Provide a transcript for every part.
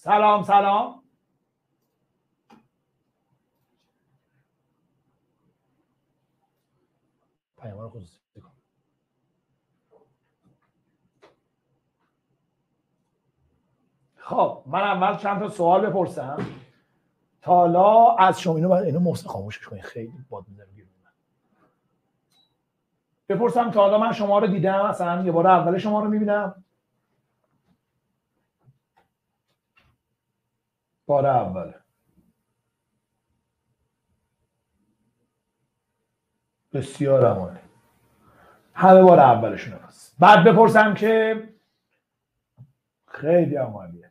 سلام سلام. پیام رو خصوصی کن. خب من اول چند تا سوال بپرسم تا حالا از شما. اینو محسن خاموشش کنید، خیلی باد میزنه بیرون. بپرسم تا حالا من شما رو دیدم، مثلا یه بار اول شما رو میبینم؟ بار اوله. بسیار عالی. همه بار اولشون هست. بعد بپرسم که خیلی عالیه.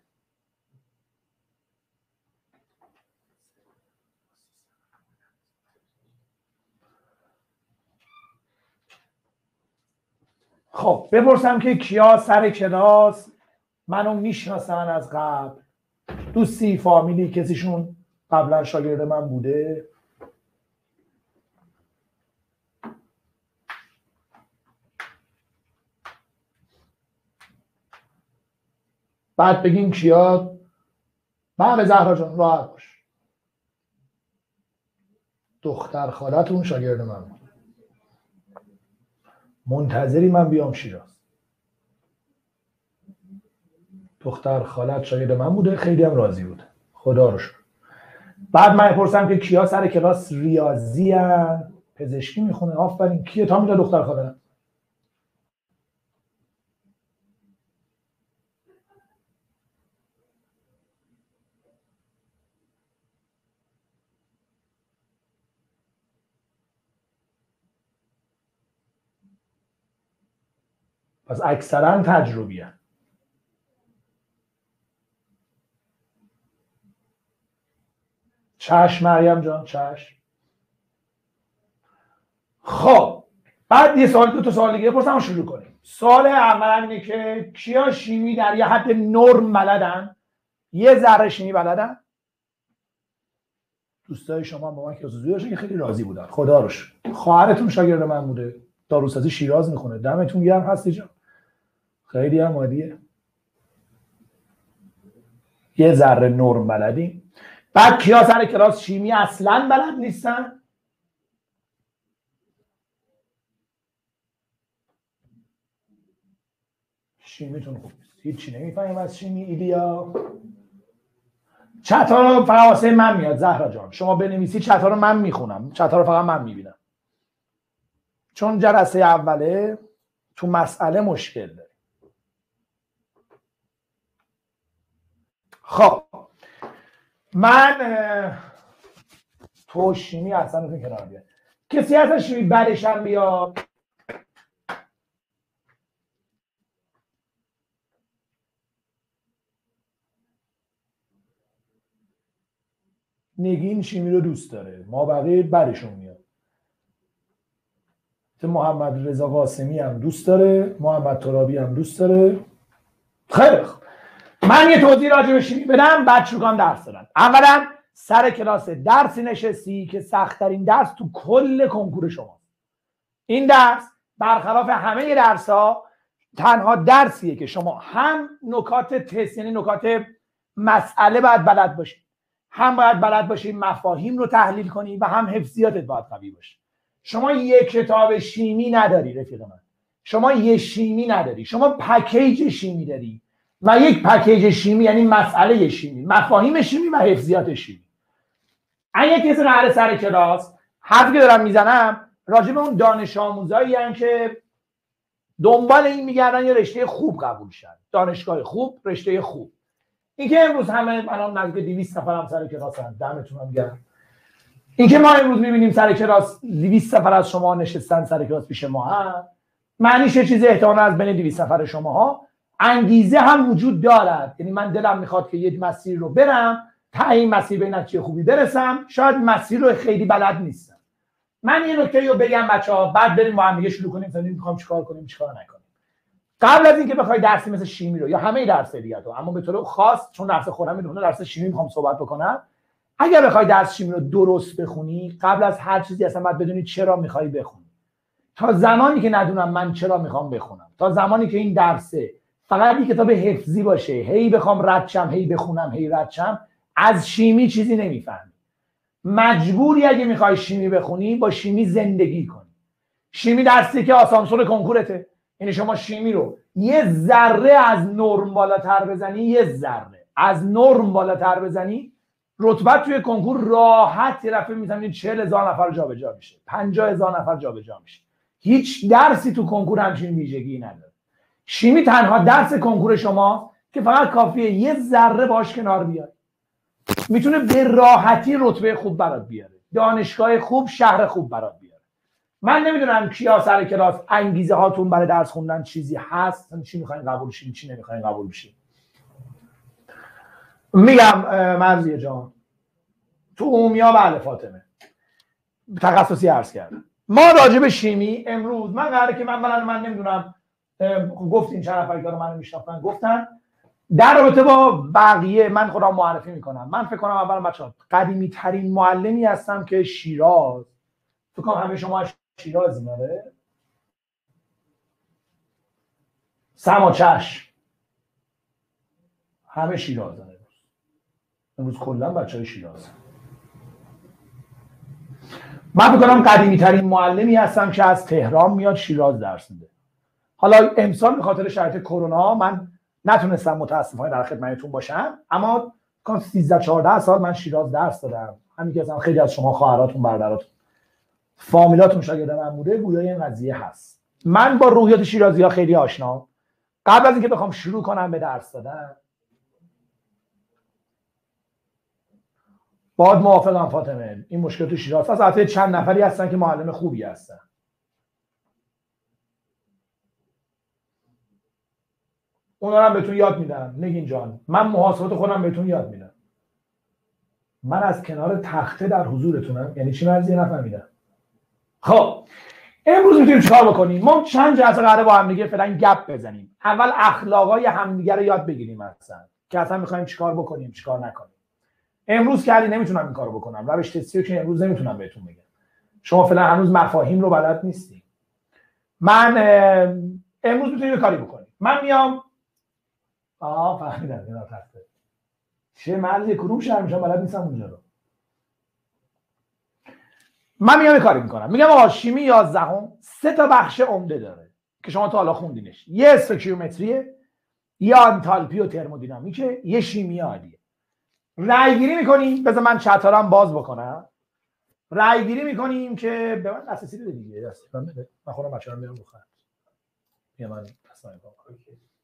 خب بپرسم که کیا سر کلاس منو میشناسن از قبل؟ دوستی، فامیلی، کسیشون قبلا شاگرد من بوده؟ بعد بگین کیا. بله زهرا جان راحت باش. دختر خالتون شاگرد من بود. منتظری من بیام شیراز. دختر خالت شاگرد من بوده، خیلی هم راضی بوده، خدا رو شکر. بعد من پرسم که کیا سر کلاس ریاضی ان، پزشکی میخونه؟ آفرین. کیه تا میده دختر خالت؟ پس اکثرا تجربی هن. چشم مریم جان، چشم. خب بعد یه سوال، دو تا سوال دیگه بپرسم و شروع کنیم. سوال اول اینه که کیا شیمی در یه حد نرم بلدن؟ یه ذره شیمی بلدن؟ دوستای شما با من که حضوری داشتن که خیلی راضی بودن، خدا رو شکر. خواهرتون شاگرد من بوده، داروسازی شیراز میخونه. دمتون گرم هستی جان، خیلی هم عالیه. یه ذره نرم بلدیم. بعد کیا سر کلاس شیمی اصلا بلد نیستن؟ شیمیتون خوب نیست، هیچی نمیفهمیم از شیمی. ایلیا چتا رو فقط واسه من میاد زهرا جان، شما بنویسی چتا رو من میخونم، چتا رو فقط من میبینم، چون جلسه اوله تو مسئله مشکل داره. خب من تو شیمی اصلا رو کنار بیاد. کسی هست شیمی بعدشم بیاد؟ نگین شیمی رو دوست داره، ما بقیه بعدشون میاد. محمد رضا قاسمی هم دوست داره، محمد ترابی هم دوست داره. خیلی خوب، من یه توضیح راجع به شیمی بدم بعد شروع کنم درس دادن. اولا سر کلاس درسی نشستی که سخت‌ترین درس تو کل کنکور شما. این درس برخلاف همه درس‌ها تنها درسیه که شما هم نکات تست، یعنی نکات مسئله باید بلد باشید، هم باید بلد باشید مفاهیم رو تحلیل کنی و هم حفظیاتت باید قوی باشه. شما یک کتاب شیمی نداری رفیق من، شما یه شیمی نداری، شما پکیج شیمی داری و یک پکیج شیمی یعنی مسئله شیمی، مفاهیم شیمی و حفظیات شیمی. اگه کسی قراره سر کلاس، حرفی که دارم میزنم راجع به اون دانش آموزایی هستن که دنبال این میگردن یه رشته خوب قبول شن، دانشگاه خوب، رشته خوب. این که امروز همه الان نزدیک 200 نفر هم سر کلاس هستن، دمتون هم گرم. این که ما امروز میبینیم سر کلاس 200 نفر از شما نشستن سر کلاس پیش ما هم، معنیش یه چیز احتمالاً از بین 200 نفر شماها انگیزه هم وجود دارد. یعنی من دلم میخواد که یک مسیر رو برم، تا این مسیر به نتیجه خوبی برسم، شاید مسیر رو خیلی بلد نیستم. من یه نکته رو بگم بچه‌ها، بعد بریم با هم دیگه شروع کنیم تا ببینیم میخوام چیکار کنیم چیکار نکنیم. قبل از اینکه بخوای درسی مثل شیمی رو یا همه درس دیگه رو، اما به طور خاص چون درس خودم میدونه درس شیمی میخوام صحبت بکنم، اگر بخوای درس شیمی رو درست بخونی، قبل از هر چیزی اصلا باید بدونی چرا میخوای بخونی. تا زمانی که ندونم من چرا میخوام بخونم، تا زمانی که این درس فقط این کتاب حفظی باشه، هی بخوام رد شم، هی بخونم، هی رد شم، از شیمی چیزی نمیفهمی. مجبوری اگه میخوای شیمی بخونی با شیمی زندگی کنی. شیمی درسی که آسانسور کنکورته، یعنی شما شیمی رو یه ذره از نرم بالاتر بزنی، یه ذره از نرم بالاتر بزنی، رتبت توی کنکور راحت یه دفعه می‌بینید 40,000 نفر جابجا میشه، 50,000 نفر جابجا میشه. هیچ درسی تو کنکور همچین ویژگی نداره. شیمی تنها درس کنکور شما که فقط کافیه یه ذره باش کنار بیاد، میتونه به راحتی رتبه خوب برات بیاره، دانشگاه خوب، شهر خوب برات بیاره. من نمیدونم کیا سر کلاس انگیزه هاتون برای درس خوندن چیزی هست، چی میخواین قبول شین، چی نمیخواین قبول بشین. میگم مرضیه جان تو اومیا، بله فاطمه تخصصی عرض کردم. ما راجع به شیمی امروز من قراره که من نمیدونم گفتین چند نفر که منو میشناختن گفتن در رابطه با بقیه من خودم معرفی میکنم. من فکر کنم اول بچه‌ها قدیمی ترین معلمی هستم که شیراز، فکر کنم همه شما شیرازی ناره سما چشم همه شیرازن امروز کلا بچهای شیراز. من فکر کنم قدیمی ترین معلمی هستم که از تهران میاد شیراز درس میده. حالا امسال به خاطر شرایط کرونا من نتونستم متاسفانه در خدمتتون باشم، اما 13-14 سال من شیراز درس دادم. همین که خیلی از شما خواهراتون، برادراتون، فامیلاتون شاگرد من بوده، گویای این قضیه هست. من با روحیات شیرازی‌ها خیلی آشنام. قبل از اینکه بخوام شروع کنم به درس دادن، باید موافقم فاطمه، این مشکل تو شیراز هست. البته چند نفری هستن که معلم خوبی هستن. اونا هم بهتون یاد میدم. نگین جان من محاسبات خودم بهتون یاد میدم. من از کنار تخته در حضورتونم. یعنی چی مرزی نفهمیدم. خب امروز میتونیم چیکار بکنیم؟ ما چند جلسه قراره با هم دیگه فعلا گپ بزنیم. اول اخلاقای همدیگه رو یاد بگیریم اصلا که اصلا میخوایم چیکار بکنیم چیکار نکنیم. امروز که علی نمیتونم این کارو بکنم، روش تستی که امروز نمیتونم بهتون بگم. شما فعلا هنوز مفاهیم رو بلد نیستید. من امروز میتونیم یه کاری بکنیم. من میام فهمیدم اینا تخته چه مرزی کدوم شهر میشم بلد نیستم اونجا رو. من میام یه کاری میکنم، میگم آقا شیمی 11 3 تا بخش عمده داره که شما تا حالا خوندینش. یه استوکیومتریه، یه آنتالپی و ترمودینامیکه، یه شیمی عالیه. رأی گیری میکنیم. بذار من چترم باز بکنم. رأی گیری میکنیم که به من دسترسی بده دیگه. دست من بده. من خودم بچه‌ام میام بخورم. بیا من تصمیم بگیرم.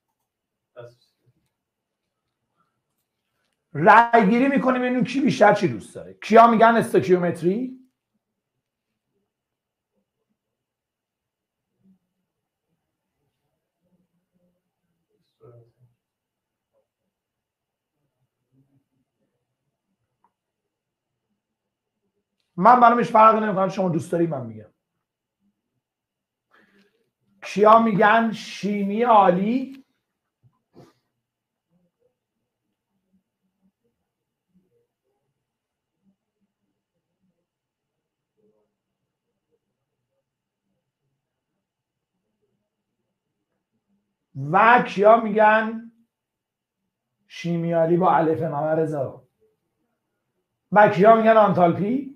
رأی گیری میکنیم ببینیم کی بیشتر چی دوست داره. کیا میگن استوکیومتری؟ من برامش فرق نمیکنه شما دوست داری من میگم. کیا میگن شیمی عالی؟ و کیا میگن شیمی عالی با الف ممرزا؟ و کیا میگن آنتالپی؟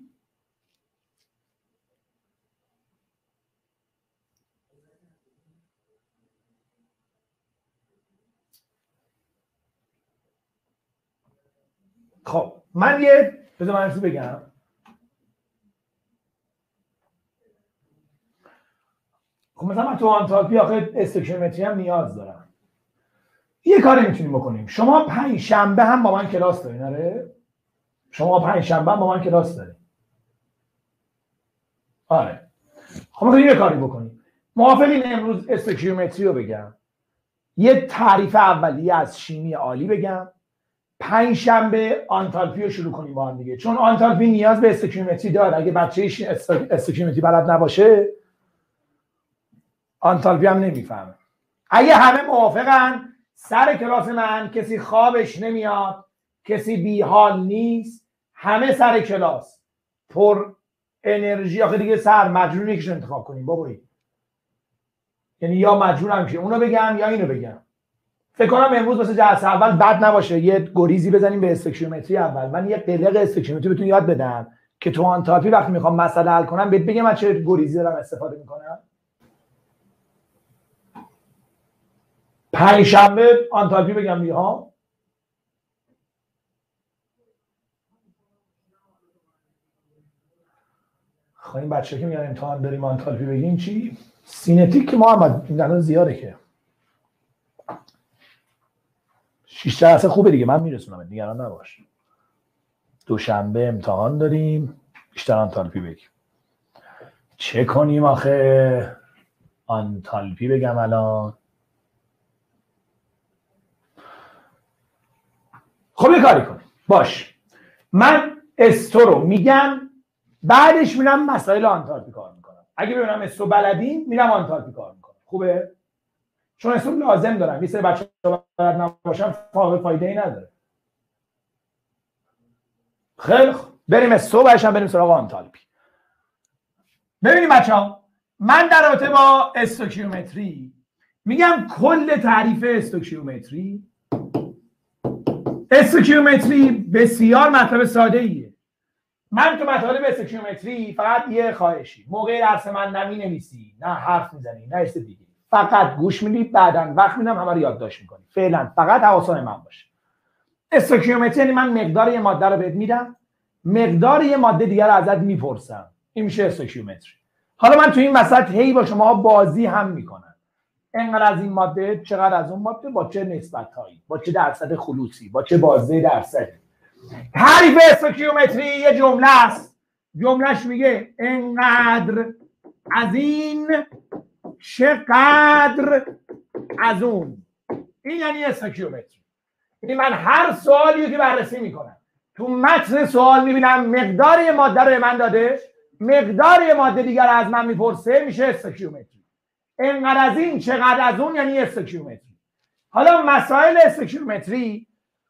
خب من بذار من بگم. خب مثلا من تو آنتالپی آخه استوکیومتری هم نیاز دارم. یه کاری میتونیم بکنیم. شما 5 شنبه هم با من کلاس دارین. آره شما 5 شنبه هم با من کلاس دارین. آره خب ما یه کاری بکنیم. موافقین امروز استوکیومتری رو بگم، یه تعریف اولیه از شیمی عالی بگم، 5 شنبه آنتالپی رو شروع کنیم با هم دیگه، چون آنتالپی نیاز به استوکیومتری داره. اگه بچه استوکیومتری بلد نباشه آنتالپی هم نمیفهمه. اگه همه موافقن سر کلاس من کسی خوابش نمیاد، کسی بیحال نیست، همه سر کلاس پر انرژی، آخه دیگه سر مجبور یکیش انتخاب کنیم بابایی. یعنی یا مجبورم که اونو بگم یا اینو بگم. فکر کنم امروز واسه جلسه اول بد نباشه یه گریزی بزنیم به استوکیومتری اول. من یه قلق استوکیومتری بهتون یاد بدم که تو آنتالپی وقتی میخوام مسئله حل کنم بهت بگم من چه گریزی دارم استفاده میکنم. پنجشنبه آنتالپی بگم دیگه ها. خب این بچه که میگن امتحان داریم آنتالپی بگیم چی؟ سینتیک که محمد این الان زیاده که 6 درصد خوبه دیگه، من میرسونم نگران نباش. دوشنبه امتحان داریم بیشتر آنتالپی بگیم. چه کنیم آخه؟ آنتالپی بگم الان. خب یه کاری کنیم باش، من استو رو میگم بعدش میرم مسائل آنتالپی کار میکنم. اگه ببینم استو بلدین میرم آنتالپی کار میکنم. خوبه؟ چون استو لازم دارم. یه سری بچه‌ها بلد نباشن فایده ای نداره. خیلی خوب بریم استو بعدش هم بریم سراغ آنتالپی. ببینیم بچه‌ها، من در رابطه با استوکیومتری میگم کل تعریف استوکیومتری. استوکیومتری بسیار مطلب ساده ایه. من تو مطالب استوکیومتری فقط یه خواهشی، موقع درس من نمی نویسی، نه حرف میزنی، نه است دیگه، فقط گوش میدی، بعداً وقت میدم همه رو یادداشت میکنی. فعلا فقط حواسان من باشه. استوکیومتری یعنی من مقدار یه ماده رو بهت میدم، مقدار یه ماده دیگر رو ازت میپرسم. این میشه استوکیومتری. حالا من تو این مسئله هی با شما بازی هم میکنم. اینقدر از این ماده، چقدر از اون ماده، با چه نسبت‌هایی، با چه درصد خلوصی، با چه بازه درصدی. تعریف استوکیومتری یه جمله است. جملهش میگه اینقدر از این چقدر از اون. این یعنی استوکیومتری. یعنی من هر سوالی که بررسی میکنم تو متن سوال میبینم مقدار یه ماده رو به من داده، مقدار یه ماده دیگر از من میپرسه، میشه استوکیومتری. اینقدر از این چقدر از اون یعنی استوکیومتری. حالا مسائل استوکیومتری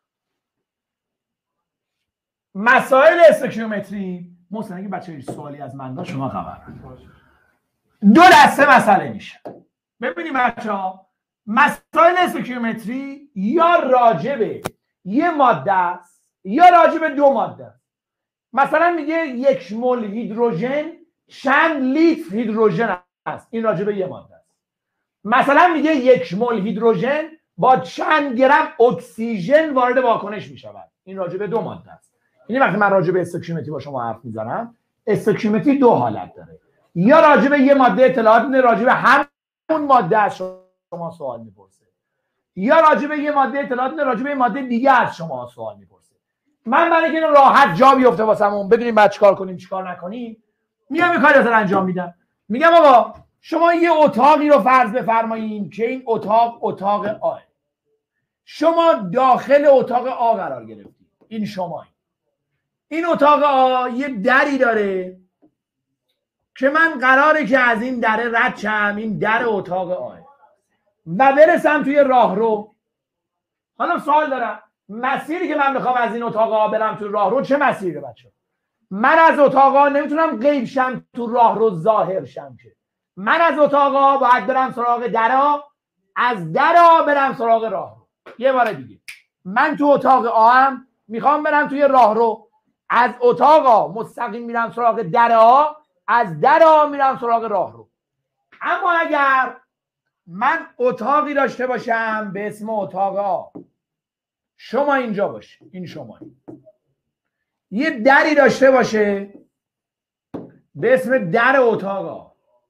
مثلا اگه بچه‌ها سوالی از من داشت شما خبر دو دسته مسئله میشه. ببینید بچه‌ها، مسائل استوکیومتری یا راجبه یه ماده است یا راجبه دو ماده است. مثلا میگه 1 مول هیدروژن چند لیتر هیدروژن است، این راجبه یه ماده است. مثلا میگه 1 مول هیدروژن با چند گرم اکسیژن وارد واکنش میشود، این راجبه دو ماده است. یعنی وقتی من راجبه استوکیومتری با شما حرف میزنم، استوکیومتری دو حالت داره. یا راجبه یه ماده اطلاعات میده، راجبه همون ماده از شما سوال میپرسه، یا راجبه یه ماده اطلاعات میده، راجبه یه ماده دیگه از شما سوال میپرسه. من برای اینکه راحت جا بیفته واسمون بدونیم بعد چیکار کنیم چیکار نکنیم، میام یه کاری واسه انجام میدم. میگم آقا شما یه اتاقی رو فرض بفرمایید که این اتاق آ. شما داخل اتاق آ قرار گرفتید. این شما این اتاق آ یه دری داره که من قراره که از این در رد شم، این در اتاق آ و برسم توی راهرو. حالا سوال دارم، مسیری که من میخوام از این اتاق آ برم توی راهرو چه مسیره بچه؟ من از اتاق آ نمیتونم غیب شم تو راهرو ظاهر شم که. من از اتاق آ باید برم سراغ درا، از درا برم سراغ راهرو. یه بار دیگه، من تو اتاق آ هم میخوام برم توی راهرو، از اتاق آ مستقیم میرم سراغ درا، از درا میرم سراغ راهرو. اما اگر من اتاقی داشته باشم به اسم اتاق آ، شما اینجا باشه، این شما یه دری داشته باشه به اسم در اتاق آ،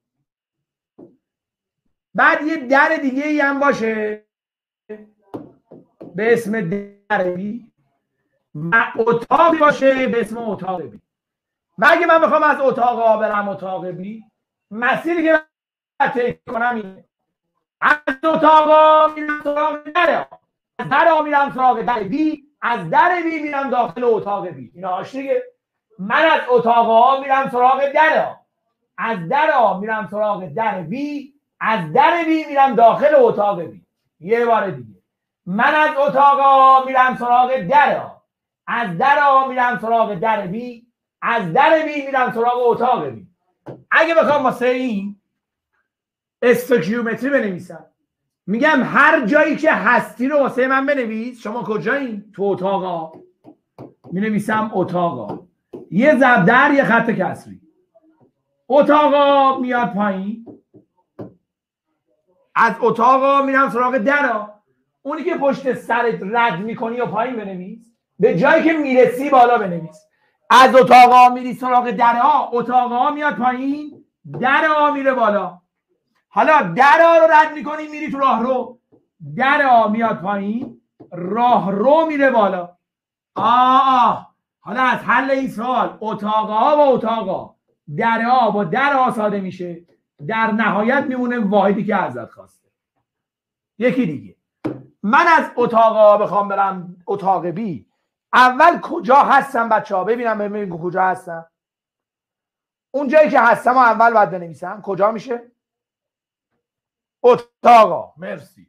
بعد یه در دیگه ای هم باشه به اسم در بی و اتاقی باشه به اسم اتاق بی. و اگه من بخوام از اتاق آ برم اتاق بی، مسیری که من طی کنم اینه: از اتاق آ میرم سراغ در آ، از در آ میرم سراغ در بی، از در بی میرم داخل اتاق بی. اینا آشتیگه. من از اتاق آ میرم سراغ در آ، از در آ میرم سراغ در بی، از در بی میرم داخل اتاق بی. یه بار دیگه، من از اتاق آ میرم سراغ در آ، از در آ میرم سراغ در بی، از در بی میرم سراغ اتاق بی. اگه بخوام واسه این استوکیومتری بنویسم، میگم هر جایی که هستی رو واسه من بنویس. شما کجایین؟ تو اتاقا. مینویسم اتاقا، یه ضرب در یه خط کسری. اتاقا میاد پایین، از اتاقا میرم سراغ درا. اونی که پشت سرت رد میکنی و پایین بنویس، به جایی که میرسی بالا بنویس. از اتاقا میری سراغ درا، اتاقا میاد پایین، درا میره بالا. حالا درا رو رد میکنی میری تو راه رو، درا میاد پایین، راه رو میره بالا. حالا از حل این سوال اتاقا با اتاقا، درا با درا ساده میشه، در نهایت میمونه واحدی که ازت خواسته. یکی دیگه، من از اتاقا بخوام برم اتاق بی، اول کجا هستم بچه ها؟ ببینم کجا هستم. اون جایی که هستم و اول باید بنویسم. کجا میشه؟ اتاقا. مرسی.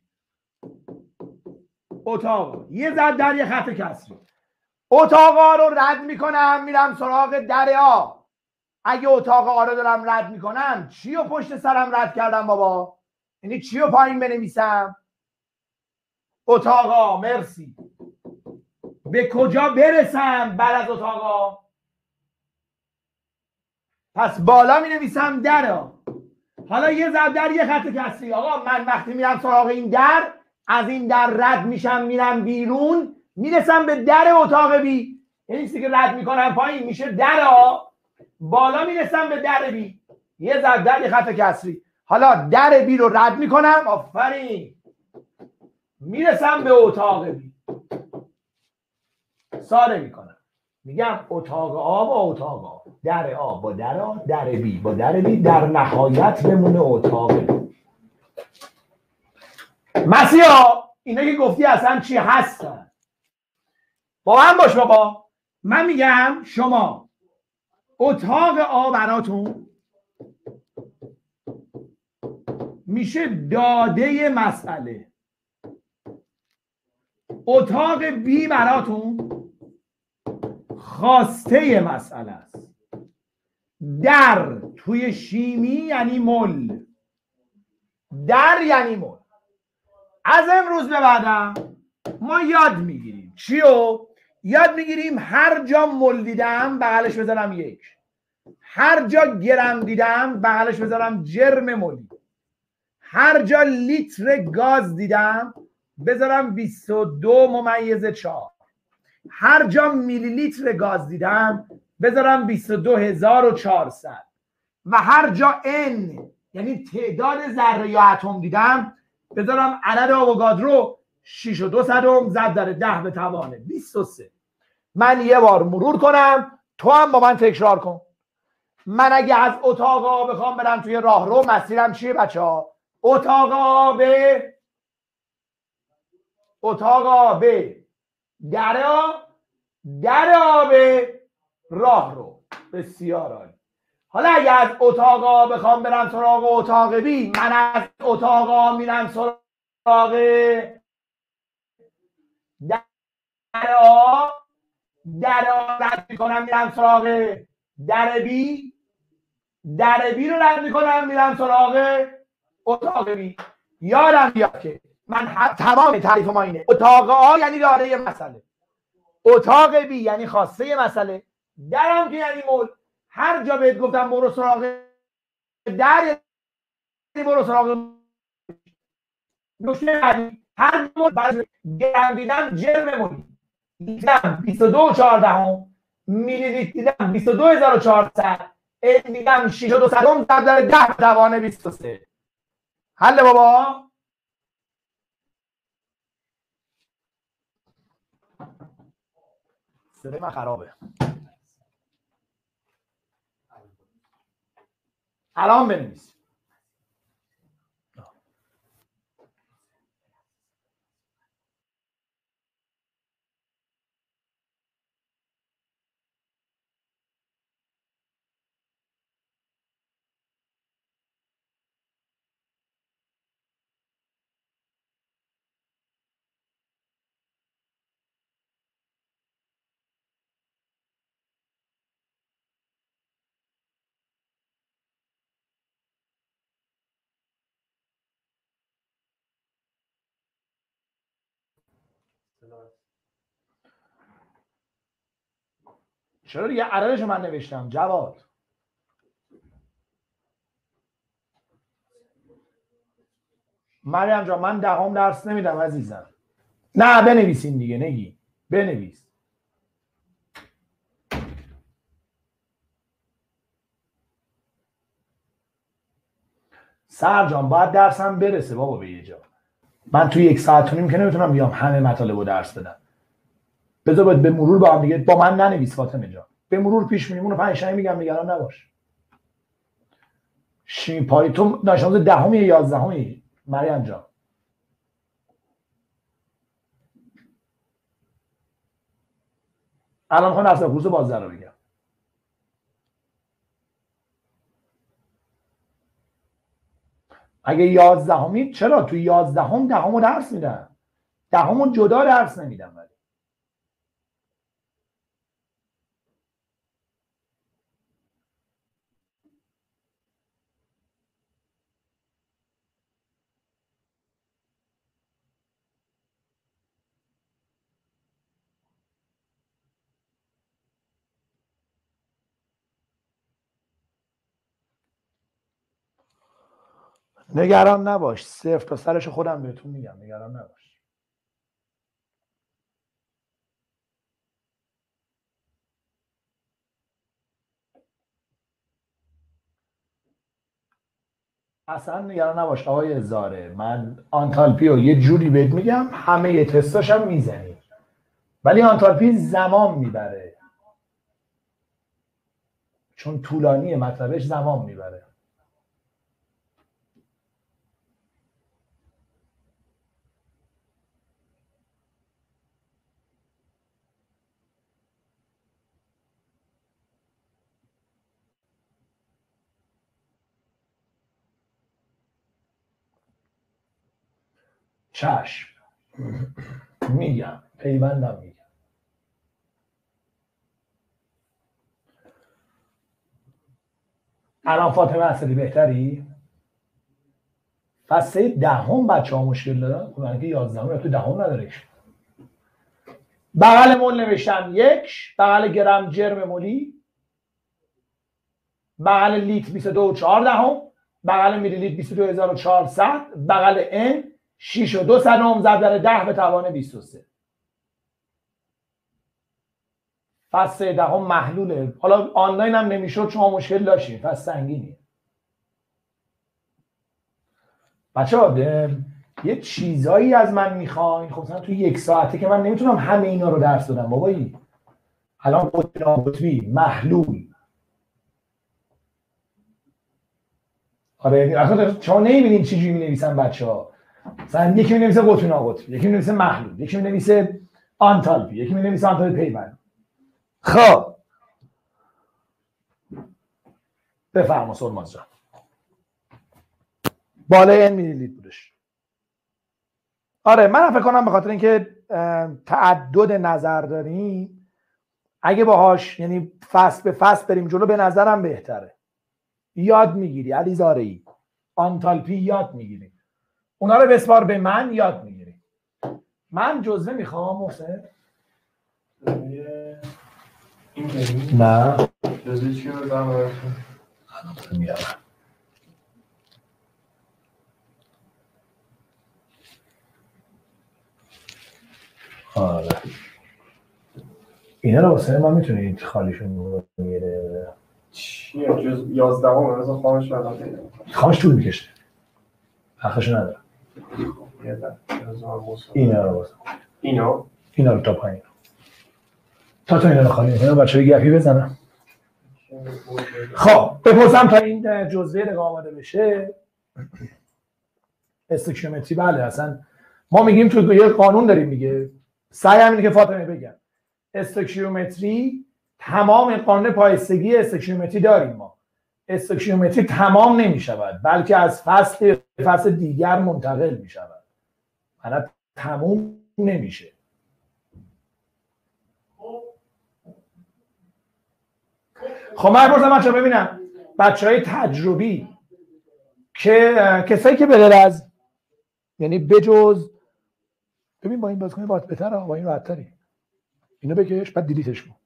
اتاقا، یه ضرب در یه خط کسری. اتاقا رو رد میکنم میرم سراغ دریا. اگه اتاق آ رو دارم رد میکنم، چی رو پشت سرم رد کردم بابا؟ یعنی چی رو پایین بنویسم؟ اتاقا. مرسی. به کجا برسم بعد از اتاقا؟ پس بالا می نویسم درا. حالا یه ضرب در یه خط کسری. آقا من وقتی میرم سراغ این در، از این در رد میشم میرم بیرون، میرسم به در اتاق بی. یعنی چیزی که رد میکنم پایین میشه درا، بالا میرسم به در بی، یه ضرب در یه خط کسری. حالا در بی رو رد میکنم، آفرین، میرسم به اتاق بی، ساده میکنم. میگم اتاق آ با اتاق آ، در آ با در آ، در بی با در بی، در نهایت بمونه اتاق بی. مسیحا اینا که گفتی اصلا چی هستن؟ با من باش بابا. من میگم شما اتاق آ براتون میشه داده مسئله، اتاق بی براتون خواسته مسئله است. در توی شیمی یعنی مل، در یعنی مل. از امروز به بعدم ما یاد میگیریم چیو؟ یاد میگیریم هر جا مل دیدم بغلش بذارم یک، هر جا گرم دیدم بغلش بذارم جرم ملی، هر جا لیتر گاز دیدم بذارم 22/4، هر جا میلی لیتر گاز دیدم بذارم 22400 و هر جا n یعنی تعداد ذره یا اتم دیدم بذارم عدد آووگادرو 6.2 ضرب در 10⁻23. من یه بار مرور کنم، تو هم با من تکرار کن. من اگه از اتاق آ بخوام برم توی راه رو، مسیرم چیه بچه ها؟ اتاق آ به اتاق آ به در آ به راه رو. بسیار عالی. حالا اگه از اتاق آ بخوام برم سراغ اتاق بی، من از اتاق آ میرم سراغ در آ، در آ رد میکنم میرم سراغ در بی، در بی رو رد میکنم میرم سراغ اتاق بی. یادم بیاد که من تمام تعریف ما اینه. اتاق آ یعنی داره مسئله، اتاق بی یعنی خواسته مسئله، درم که یعنی مول. هر جا بهت گفتم برو سراغ در یعنی برو سراغ نوشه بعدی. هر مول برای گرم دیدم جرم مولی دیدم 22.14، میلی لیتر دیدم 22400، دیدم 6.2 ضرب در 10⁻23. حل بابا. صدای من خرابه. الان بنویس. چرا دیگه عددش من نوشتم جواد. مریم جان من 10 درس نمیدم عزیزم. نه بنویسین دیگه، نگی بنویس. سرجان باید درسم برسه بابا به یه جا. من توی 1 ساعت و نیم که نمیتونم بیام همه مطالب رو درس بدم. بذار باید به مرور با هم دیگه، با من ننویس فاطمه جان، به مرور پیش میریم. اونو 5 میگم، نگران نباش. شیمی پای تو دانش‌آموز 10 یا 11 مریم جان؟ الان میخوام درس کورس بازده رو بگم. اگه 11 چرا تو 11 10 درس میدم، 10 جدا درس نمیدم. ولی نگران نباش، 0 تا سرش خودم بهتون میگم، نگران نباش. اصلا نگران نباش آقای زاره، من آنتالپی رو یه جوری بهت میگم همه تستاش هم میزنی، ولی آنتالپی زمان میبره چون طولانیه، مطلبش زمان میبره. چشم میگم، پیوندم میگم. الان فاطمه اصلی بهتری؟ فصل 10 بچه ها مشکل دارن، اون که 11 تو 10 نداره. بغل مول نوشتم 1، بغل گرم جرم مولی، بغل لیتر 22.4، بغل میلی لیتر 22400، بغل ان 6.2 ضرب در 10 به توان 23. فصل 10 محلوله. حالا آنلاین هم نمیشد شما مشکل داشتین، فصل سنگینیه. بچه‌ها یه چیزایی از من میخواین، خب مثلا تو 1 ساعته که من نمیتونم همه اینا رو درس بدم بابایی. الان قطبی محلول، آره اصلا شما نمیبینید چی جوری می‌نویسن بچه‌ها. مثلا یکی می‌نویسه قطبی ناقطبی، یکی می‌نویسه محلول، یکی می‌نویسه آنتالپی، یکی می‌نویسه آنتالپی پیوند. خب بفرما سلماز جان. بالای این میلی لیتر بودش. آره من فکر کنم به خاطر اینکه تعدد نظر داریم، اگه باهاش یعنی فصل به فصل بریم جلو به نظرم بهتره. یاد میگیری علی زارعی، آنتالپی یاد میگیری، اونا رو بسپار به من، یاد میگیری. من جزوه میخوام محسن. نه جزوه چی رو دارم براتون میارم. آره اینا رو واسه من میتونید خالیشون رو میگیره. چیه جز 11 مثلا خامش رو پیدا می‌کنم. خامش طول میکشه. حقش نداره. اینا رو واسه. اینا رو تا پایین. تا اینا رو خالی می‌کنم، بچه‌ها گپی بزنم. خب بپرسم تا این جزوه دیگه آماده بشه. استوکیومتری بله، اصلا ما میگیم تو یه قانون داریم میگه، سعی همینه که فاطمه بگم. استوکیومتری تمام قانون پایستگی استوکیومتری داریم ما. استوکیومتری تمام نمیشود، بلکه از فصل به فصل دیگر منتقل میشود. معنی تموم نمیشه. خب من بپرسم بچه‌ها ببینم بچه‌های تجربی که کسایی که به غیر از یعنی بجز ببین با این باز کنی باید بهتره، با این راحت‌تری. اینو بکش بعد دیلیتش کن.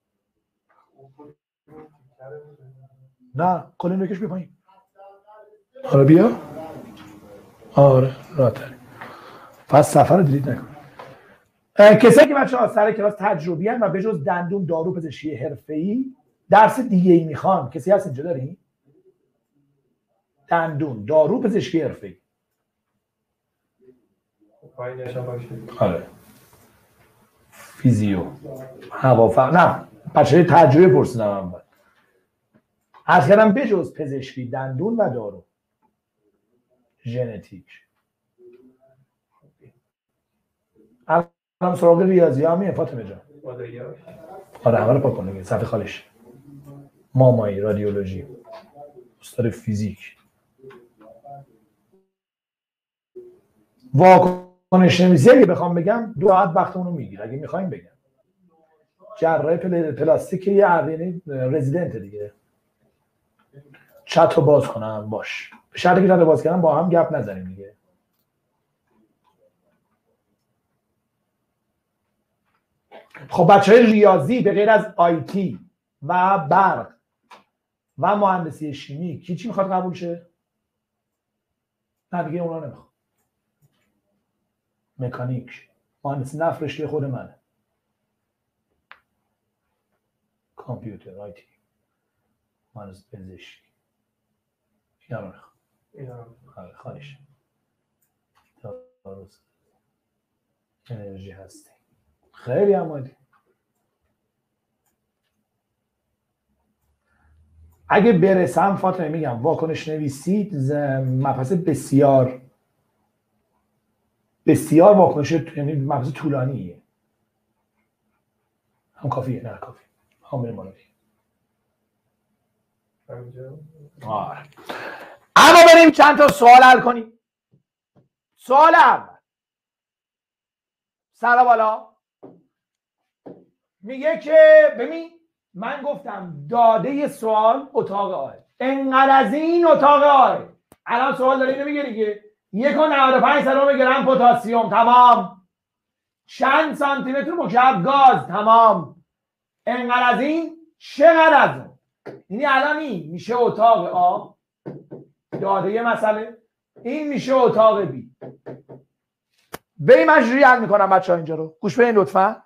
نه کلا اینو بکش بپایین. آره بیا. آره راحت‌تری. پس سفر رو دیلیت نکن. کسایی که بچه‌ها سر کلاس تجربی ان و به جز دندون دارو پزشکی حرفه‌ای درس دیگه‌ای میخوان، کسی هست اینجا دارین؟ دندون دارو پزشکی حرفه‌ای. آره. فیزیو هوافضا نه بچه‌های تجربه پرسیدم اول. عرض کردم به جز پزشکی دندون و دارو ژنتیک. الان سراغ ریاضی هم میه فاطمه جان. آره همه رو پاک کن دیگه صفحه خالش. مامایی رادیولوژی استاد فیزیک واکنش نویسی اگه بخوام بگم 2 ساعت وقتمون رو میگیره. اگه میخوایم بگم جراحی پلاستیک یه یعنی رزیدنت دیگه. چت رو باز کنم باش به شرطی که چت رو باز کردم با هم گپ نزنیم دیگه. خب بچه‌های ریاضی به غیر از آیتی و برق و مهندسی شیمی کی چی میخواد قبول شه؟ نه دیگه اونا نمیخواد. مکانیک مهندسی نفت رشته خود منه. کامپیوتر آیتی مهندسی پزشکی اینا رو میخواد. خواهش درست انرژی هستی خیلی عمالی. اگه برسم فاطمه میگم واکنش نویسی مبحث بسیار بسیار واکنش یعنی مبحث طولانیه. هم کافیه نه کافی هم میرم بالا آره. اما بریم چند تا سوال حل کنیم. سوال اول سر بالا میگه که ببین من گفتم داده سوال اتاق آه انقدر از این اتاق آه. الان سوال داره اینو میگه دیگه 1.95 گرم پتاسیم تمام. چند سانتی متر مکعب گاز تمام. انقدر از این چقدر از اون. یعنی الان این میشه اتاق آ داده مسئله این میشه اتاق بی. بریم اجری حل میکنم بچه‌ها اینجا رو گوش بدین لطفا.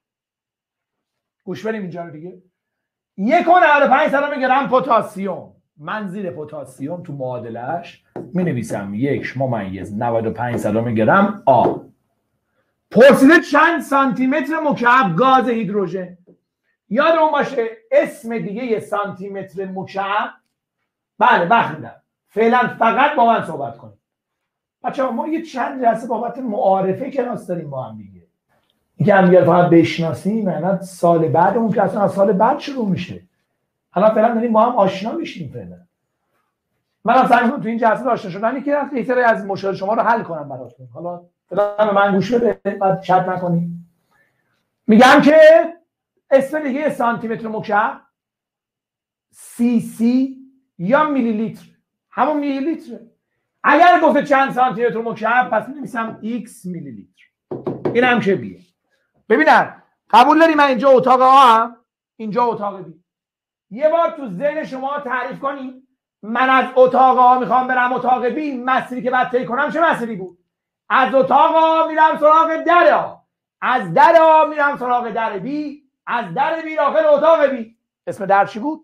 گوش بدیم اینجا رو دیگه. 1.95 گرم پتاسیم من زیر پتاسیم تو معادلش می نویسم 1.95 گرم آ. پرسیده چند سانتی متر مکعب گاز هیدروژن. یادمون باشه اسم دیگه سانتی متر مکعب بله وقت میدم. فعلا فقط با من صحبت کنیم بچه‌ها. ما یه چند جلسه بابت معارفه کلاس داریم با هم دیگه. اینکه هم دیگه فقط بشناسیم معنی سال بعدمون که اصلا از سال بعد شروع میشه. الان فعلا داریم با هم آشنا میشیم. فعلا من سعی می‌کنم تو این جلسه آشنا شدن که یه سری از مشکل شما رو حل کنم براتون. حالا فعلا به من گوش بده بعد چت نکنید. میگم که اسم دیگه سانتی متر مکعب سی سی یا میلی لیتر همون میلی لیتره. اگر گفته چند سانتی متر مکعب پس می‌نویسم x میلی لیتر. این هم که بیه. ببینن قبول داری من اینجا اتاق آ هم اینجا اتاق بی. یه بار تو ذهن شما تعریف کنی من از اتاق آ میخوام برم اتاق بی مسیری که باید طی کنم چه مسیری بود؟ از اتاق آ میرم سراغ در آ. از در آ میرم سراغ در بی. از در بی داخل اتاق بی. اسم در چی بود؟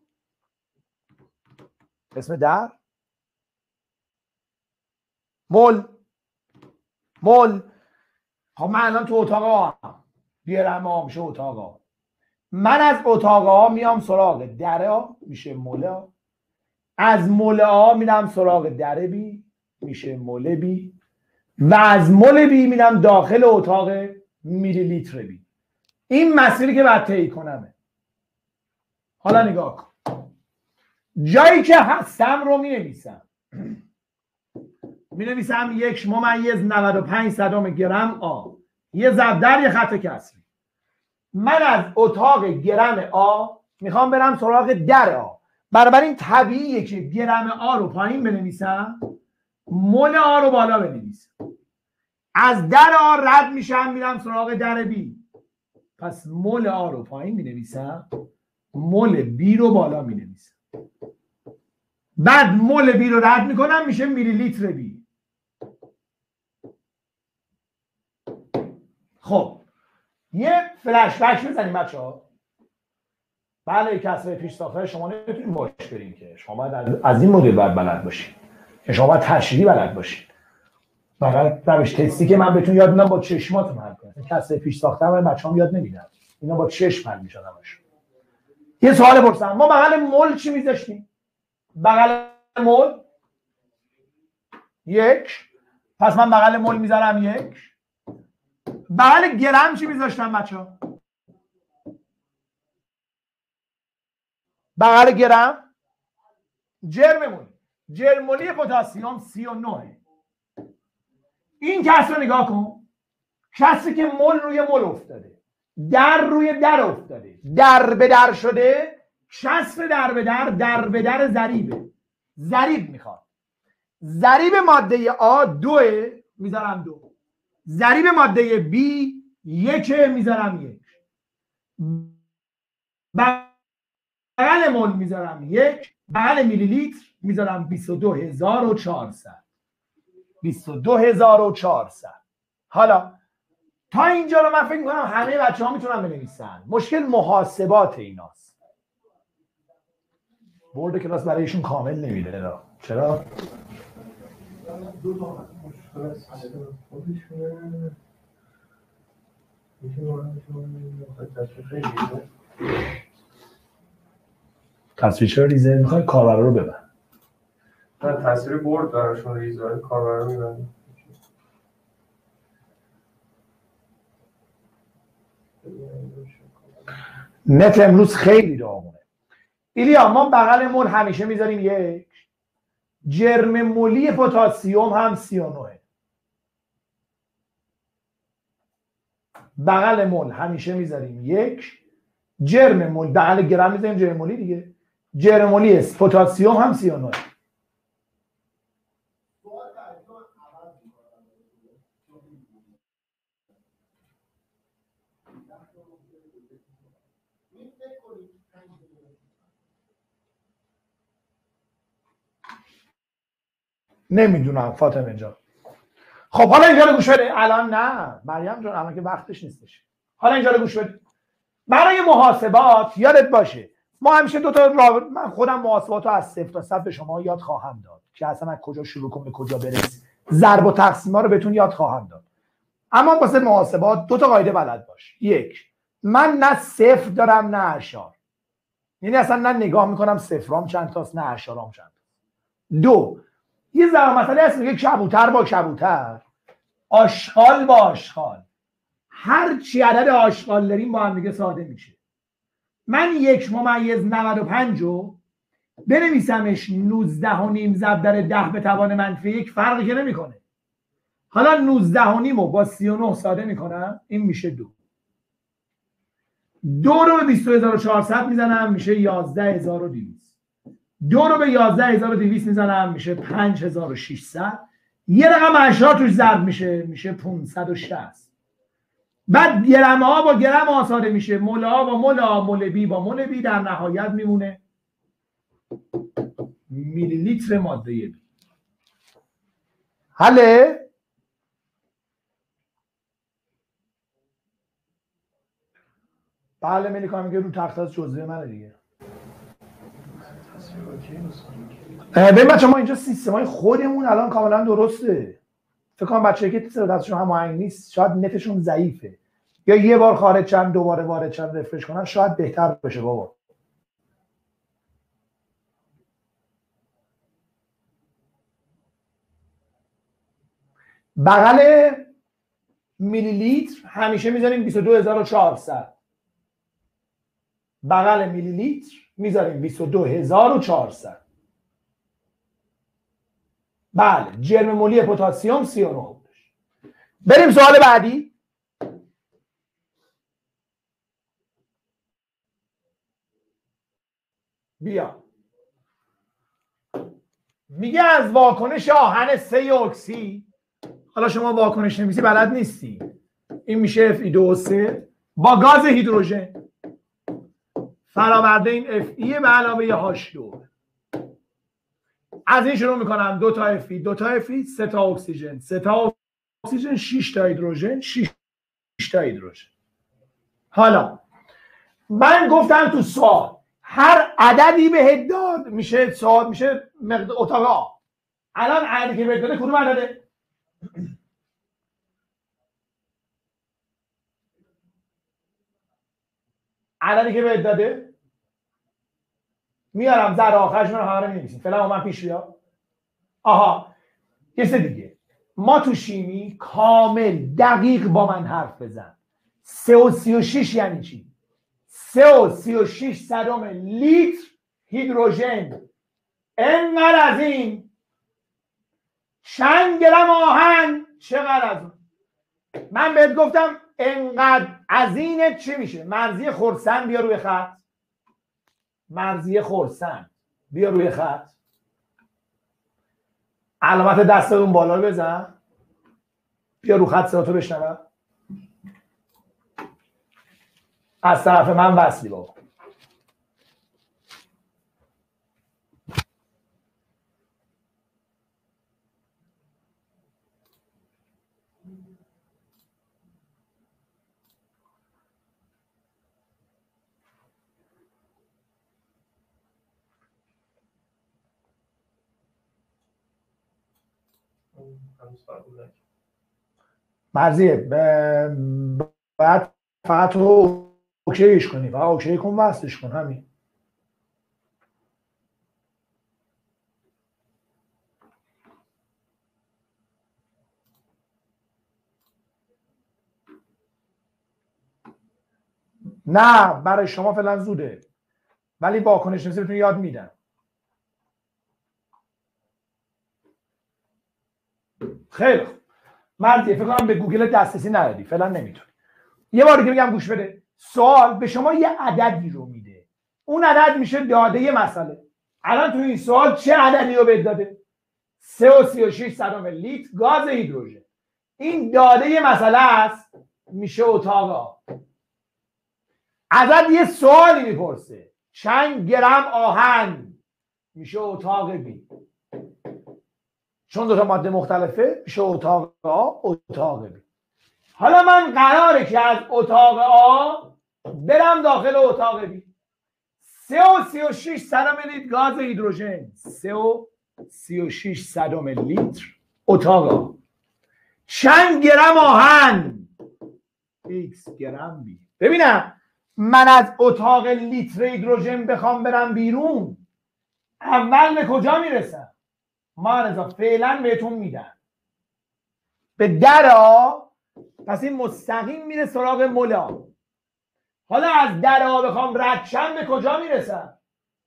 اسم در مول. خب من الان تو اتاق آ بیارم آ میشه اتاق آ. من از اتاق آ میام سراغ در آ میشه مول آ. از مول آ میرم سراغ در بی میشه مول بی. و از مول بی میرم داخل اتاق میلی لیتر بی. این مسیری که باید طی کنمه. حالا نگاه کن جایی که هستم رو می نویسم 1.95 گرم آ. یه ضرب در یه خط کسری. من از اتاق گرم آ میخوام برم سراغ در آ. بنابراین طبیعیه که گرم آ رو پایین بنویسم مول آ رو بالا بنویسم. از در آ رد میشم میرم سراغ در بی. پس مول آ رو پایین می نویسم، مول بی رو بالا می نویسم. بعد مول بی رو رد میکنم میشه میلی لیتر بی. خب یه فلش بک بزنیم بچه‌ها. بله کسب پیش ساختار شما نمیتونید باش بریم که شما باید از این مدل باید بلد باشید که شما باید تشریحی بلد باشید. فقط روش تستی که من بهتون یاد میدم با چشماتون حل کنید. کسب پیش ساختار من بچه‌هام یاد نمیدن، اینا با چشم حل میشن همش. یه سوال پرسیدم، ما بغل مول چی میذاشتیم؟ بغل مول یک. پس من بغل مول میذارم یک. بغل گرم چی میذاشتم بچه‌ها؟ بغل گرم جرم مولی پتاسیم 39. این کسر رو نگاه کن، کسری که مول روی مول افتاده، در روی در افتاده، در به در شده، کسر در به در ضریبه. ضریب میخواد. ضریب ماده آ 2 میذارم 2. ضریب ماده بی 1 میذارم 1. بغل مول میذارم 1. بغل میلی لیتر میذارم 22400. 22400. حالا تا اینجا رو من فکر میکنم همه بچه ها میتونن بنویسن. مشکل محاسبات ایناست. بورد کلاس برایشون کامل نمیده. چرا؟ تصویر چرا ریزه؟ میخوای کاربرا رو ببر. نه تصویر بورد براشون ریزه، کاربرا رو میبرن. نت امروز خیلی داغونه. ایلیا ما بغل مول همیشه میذاریم 1. جرم مولی پتاسیم هم 39. بغل مول همیشه میذاریم 1. جرم مول بغل گرم میذاریم جرم مولی دیگه. جرم مولی پتاسیم هم 39. نمیدونم فاطمه جان. خب حالا اینجا رو گوش بده. الان نه مریم جان، الان که وقتش نیستش. حالا اینجا رو گوش بده. برای محاسبات یادت باشه ما همیشه دو تا من خودم محاسبات رو از 0 تا 100 به شما یاد خواهم داد که اصلا از کجا شروع کنم به کجا برس. ضرب و تقسیم ها رو بهتون یاد خواهم داد. اما واسه محاسبات دو تا قاعده بلد باش. 1. من نه صفر دارم نه اعشار. یعنی اصلا نه نگاه میکنم صفرام چند تاست نه اعشارام چند تاست. 2. یه ضرب مسئله هست میگه کبوتر با کبوتر، آشغال با آشغال، هر چی عدد آشغال داریم با هم دیگه ساده میشه. من 1/95 رو بنویسمش 19.5 ضرب در 10 به توان منفی 1 فرقی که نمیکنه. حالا 19.5 رو با 39 ساده میکنم، این میشه 2. 2 رو به 22400 میزنم میشه 11200. 2 رو به 11200 میزنم میشه 5600. یه رقم اعشار توش ضرب میشه 560. بعد گرم ها با گرم آساده میشه، مول ها با مول ها، مول بی با مول بی، در نهایت میمونه میلی لیتر ماده بی. حله؟ بله ملیکا میگه رو تخت از جزوه منه دیگه. ببین بچه ما اینجا سیستمای خودمون الان کاملا درسته. فکر کنم بچه‌ای که صدا دستشون هماهنگ نیست شاید نتشون ضعیفه، یا یه بار خارج چند دوباره وارد چند رفرش کنن شاید بهتر بشه. بابا بغل میلی لیتر همیشه میذاریم 22400. بغل میلی لیتر میذاریم 22400. بله جرم مولی پتاسیم 39. بریم سوال بعدی. بیا میگه از واکنش آهن 3 اکسید حالا شما واکنش نویسی بلد نیستی، این میشه Fe2O3 با گاز هیدروژن فراورده این Fe به علاوه H2. از این شروع میکنم 2 تا Fe 2 تا Fe 3 تا اکسیژن 3 تا اکسیژن 6 تا هیدروژن 6 تا هیدروژن. حالا من گفتم تو سوال هر عددی بهت داد میشه سوال میشه اتاق آ. الان عددی که بهت داده کدوم عدده؟ عددی که بهت داده میارم زر آخرش رو همه رو می‌نویسیم. فعلا من پیش بیا. آها یه چیز دیگه، ما تو شیمی کامل دقیق با من حرف بزن. 3.36 یعنی چی؟ 3.36 صدم لیتر هیدروژن انقدر از این چند گرم آهن چقدر از اون. من بهت گفتم انقدر از اینت چی میشه؟ مرزی خرسند بیا روی خط. مرزی خرسند بیا روی خط. علامت دستتون بالا بزن. بیا رو خط صداتو بشنوم. از طرف من وصلی بابا. مرزیه باید فقط تو اوکیش کنی، فقط اوکی کن وصلش کن. همین. نه برای شما فعلا زوده، ولی واکنش نویسی بهتون یاد میدم. خیلی خوب. مرزیه فکر کنم به گوگل دسترسی نداری، فعلا نمیتونی. یه بار دیگه میگم گوش بده. سوال به شما یه عددی رو میده، اون عدد میشه داده یه مسئله. الان تو این سوال چه عددی رو بهت داده؟ 3.36 صدم لیتر گاز هیدروژن. این داده یه مسئله است، میشه اتاق آ. ازت یه سوالی میپرسه چند گرم آهن، میشه اتاق بی. چون دو تا ماده مختلفه میشه اتاق آ اتاق بی. حالا من قراره که از اتاق آ برم داخل اتاق بی. 3.36 صدم لیتر گاز هیدروژن 3.36 صدم لیتر اتاق آ. چند گرم آهن x گرم بی. ببینم من از اتاق لیتر هیدروژن بخوام برم بیرون اول به کجا میرسم؟ ما فعلا بهتون میدم به در آ، پس این مستقیم میره سراغ مولا. حالا از در آ بخوام رد شم به کجا میرسم؟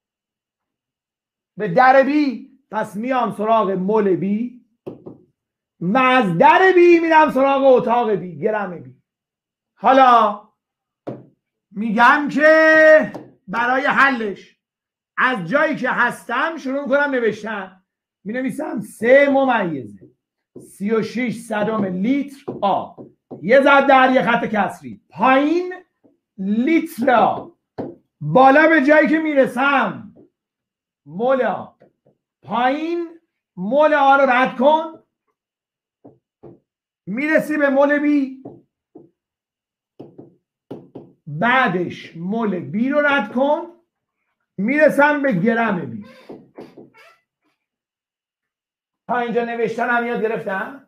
به در بی، پس میام سراغ مول بی و از در بی میرم سراغ اتاق بی گرم بی. حالا میگم که برای حلش از جایی که هستم شروع کنم نوشتن. می نویسم 3.36 صدم لیتر آ، یه ضرب در یه خط کسری، پایین لیتر آ، بالا به جایی که میرسم مول آ، پایین مول آ رو رد کن میرسی به مول بی، بعدش مول بی رو رد کن میرسم به گرم بی. تا اینجا نوشتن هم یاد گرفتم.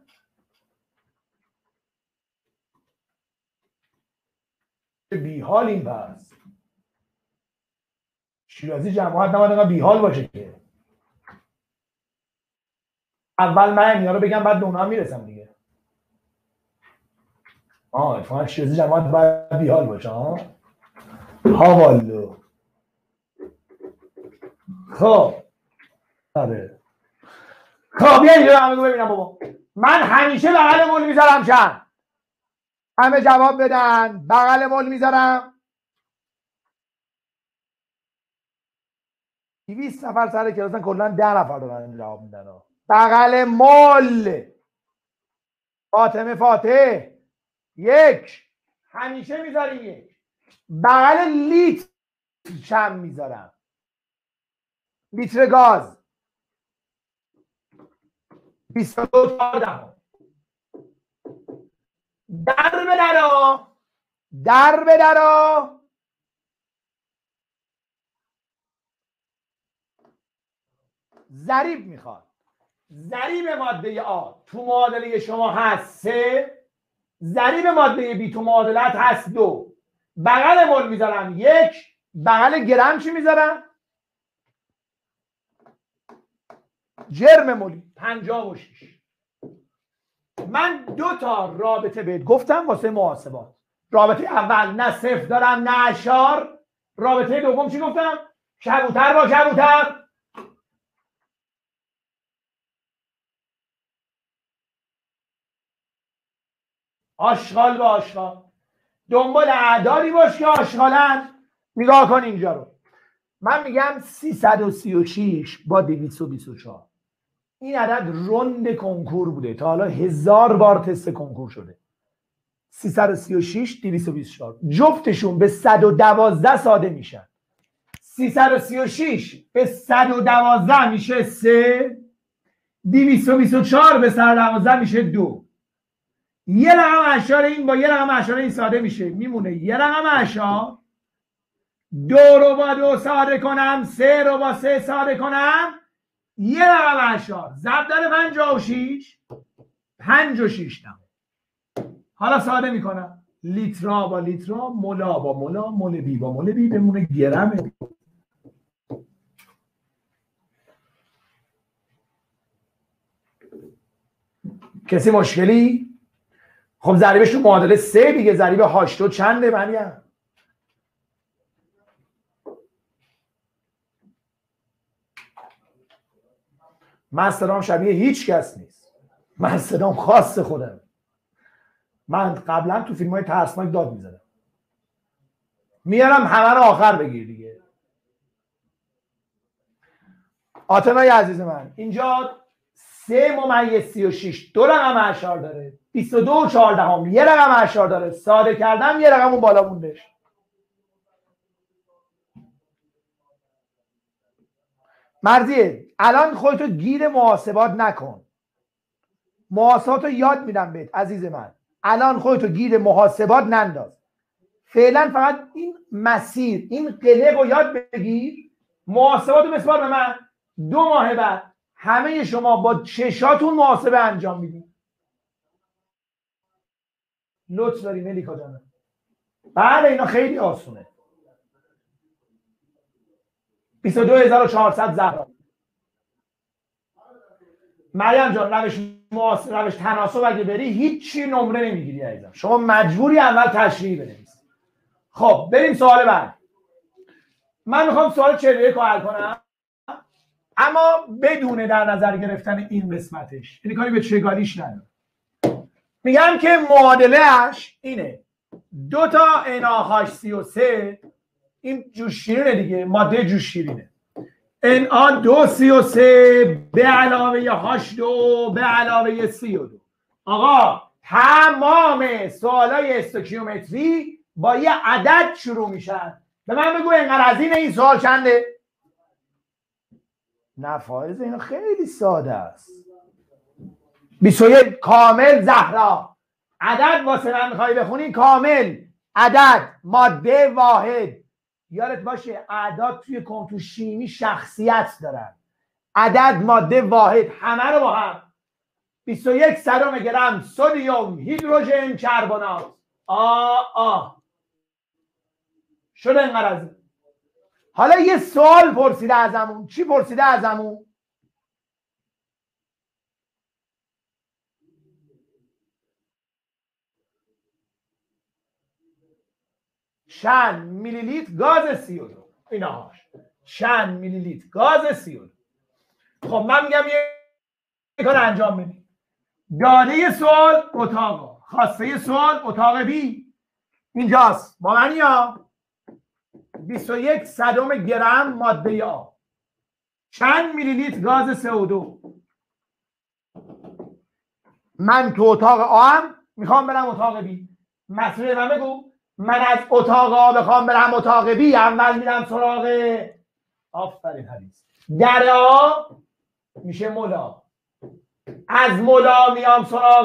بی حال این پس شیرازی جماعت نباید اینقدر بی حال باشه که اول من اینا رو بگم بعد به اونها میرسم دیگه. اتفاقا شیرازی جماعت باید بی حال باشه. والو. خب آره. خب بیا اینجا همه ببینم بابا. من همیشه بغل مول میذارم چند؟ همه جواب بدن. بغل مول میذارم 200 نفر سر کلاسن، کلا 10 نفر دارن جواب میدن. بغل مول فاطمه فاتح 1 همیشه میذاریم 1. بغل لیتر چند میذارم؟ لیتر گاز 22 در به درا ضریب میخواد. ضریب ماده آ تو معادله شما هست 3، ضریب ماده بی تو معادلت هست 2. بغل مول میذارم 1، بغل گرم چی میذارم؟ جرم مولی 56. من 2 تا رابطه بهت گفتم واسه محاسبات. رابطه اول نه صفر دارم نه اشار. رابطه دوم چی گفتم؟ کبوتر با کبوتر. آشغال با آشغال. دنبال اعدادی باش که آشغالن. نگاه کن اینجا رو. من میگم 336 با 224. این عدد رند کنکور بوده. تا حالا 1000 بار تست کنکور شده. 336 224 جفتشون به 112 ساده میشن. 336 به 112 میشه 3، 224 به 112 میشه 2. یه رقم اشار این با یه رقم اشار این ساده میشه، میمونه یه رقم اشار. 2 رو با 2 ساده کنم، 3 رو با 3 ساده کنم، یه رقم اشار ضرب در 56 56 دهم. حالا ساده میکنم. لیترا با لیترا، مولا با مولا، مول بی با مول بی، بمونه گرمه. کسی مشکلی؟ خب ضریبش تو معادله 3 دیگه. ضریب H2 چنده مریم؟ من صدام شبیه هیچ کس نیست. من صدام خاص خودم. من قبلا تو فیلم های ترسناک داد میزدم. میارم همه رو آخر بگیر دیگه. آتنای عزیز من اینجا 3/36 2 رقم اشار داره. 22 و 14 یه رقم اشار داره. ساده کردم یه رقم اون بالا موندش. مرضیه الان خودتو گیر محاسبات نکن. محاسبات رو یاد میدم بهت عزیز من. الان خودتو گیر محاسبات ننداز. فعلا فقط این مسیر این قلق رو یاد بگیر. محاسبات رو بسپار به من. 2 ماه بعد همه شما با چشاتون محاسبه انجام میدید. لطف داری ملیکا جانم. بله اینا خیلی آسونه. 22400 زهرا. مریم جان روش تناسب اگه بری هیچی نمره نمیگیری عزیزم. شما مجبوری اول تشریح بنویسی. خب بریم سوال بعد. من میخوام سوال 41 رو حل کنم، اما بدون در نظر گرفتن این قسمتش. یعنی کاری به چگالیش نداره. میگم که معادله‌اش اینه. 2 تا NaH33 این جوش شیرینه دیگه، ماده جوش شیرینه. Na2CO3 به علاوه H2 به علاوه CO2. آقا تمام سوالای استوکیومتری با یه عدد شروع میشن. به من بگو اینقدر از این سوال چنده؟ نه فایز اینا خیلی ساده است. 21 کامل زهرا. عدد واسه من میخوای بخونی کامل. عدد ماده واحد. یادت باشه اعداد تو شیمی شخصیت دارن. عدد ماده واحد همه رو با هم. 21 صدم گرم سدیم هیدروژن کربنات. شده اینقدر از این. حالا یه سوال پرسیده ازمون. چی پرسیده ازمون؟ چند میلی لیتر گاز CO2 ایناهاش. چند میلی لیتر گاز CO2. خب من میگم یه کار انجام بدیم. داده سوال اتاق، خواسته سوال اتاق بی اینجاست با من. یا 21 صدم گرم ماده آ، چند میلی لیتر گاز CO2. من تو اتاق آ هم میخوام برم اتاق بی. مسئله من بگو. من از اتاق آ بخوام برم اتاق بی، اول میرم سراغ آفرین حدیث در آ میشه ملا، از ملا میام سراغ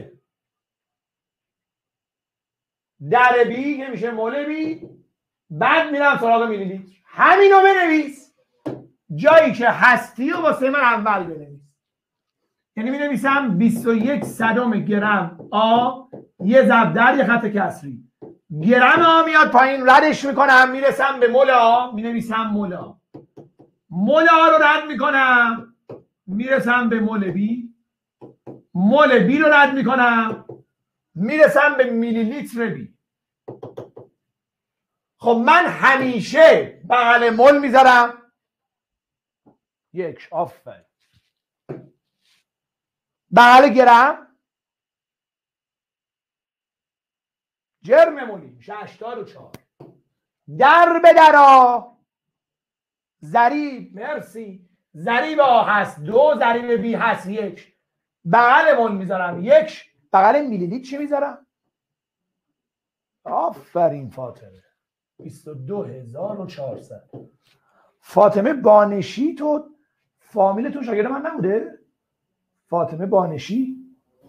در بی که میشه مول بی، بعد میرم سراغ میلی لیتر. همینو بنویس، جایی که هستی و واسه من اول بنویس. یعنی می نویسم 21 صدم گرم آ یه ضرب در یه خط کسری، گرم آ میاد پایین، ردش میکنم میرسم به مول آ، می نویسم مولا. مول آ رو رد میکنم میرسم به مول بی، مول بی رو رد میکنم میرسم به میلی لیتر بی. خب من همیشه بغل مول میذارم یک. آفرین. بغل گرم جرم مولی میشه 84. در به درا ضریب، مرسی، ضریب آ هست 2، ضریب بی هست 1، بغل مول میذارم 1، بغل میلی لیتر چی میذارم؟ آفرین فاطمه. 22400. فاطمه بانشی، تو فامیلتون شاگرد من نبوده؟ فاطمه بانشی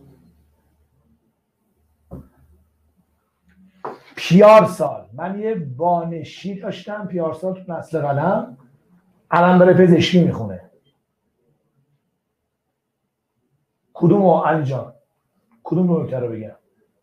پیارسال. من یه بانشی داشتم پیارسال تو نسل قلم، الان داره پزشکی میخونه. کدوم علی جان؟ کدوم نکته رو بگم؟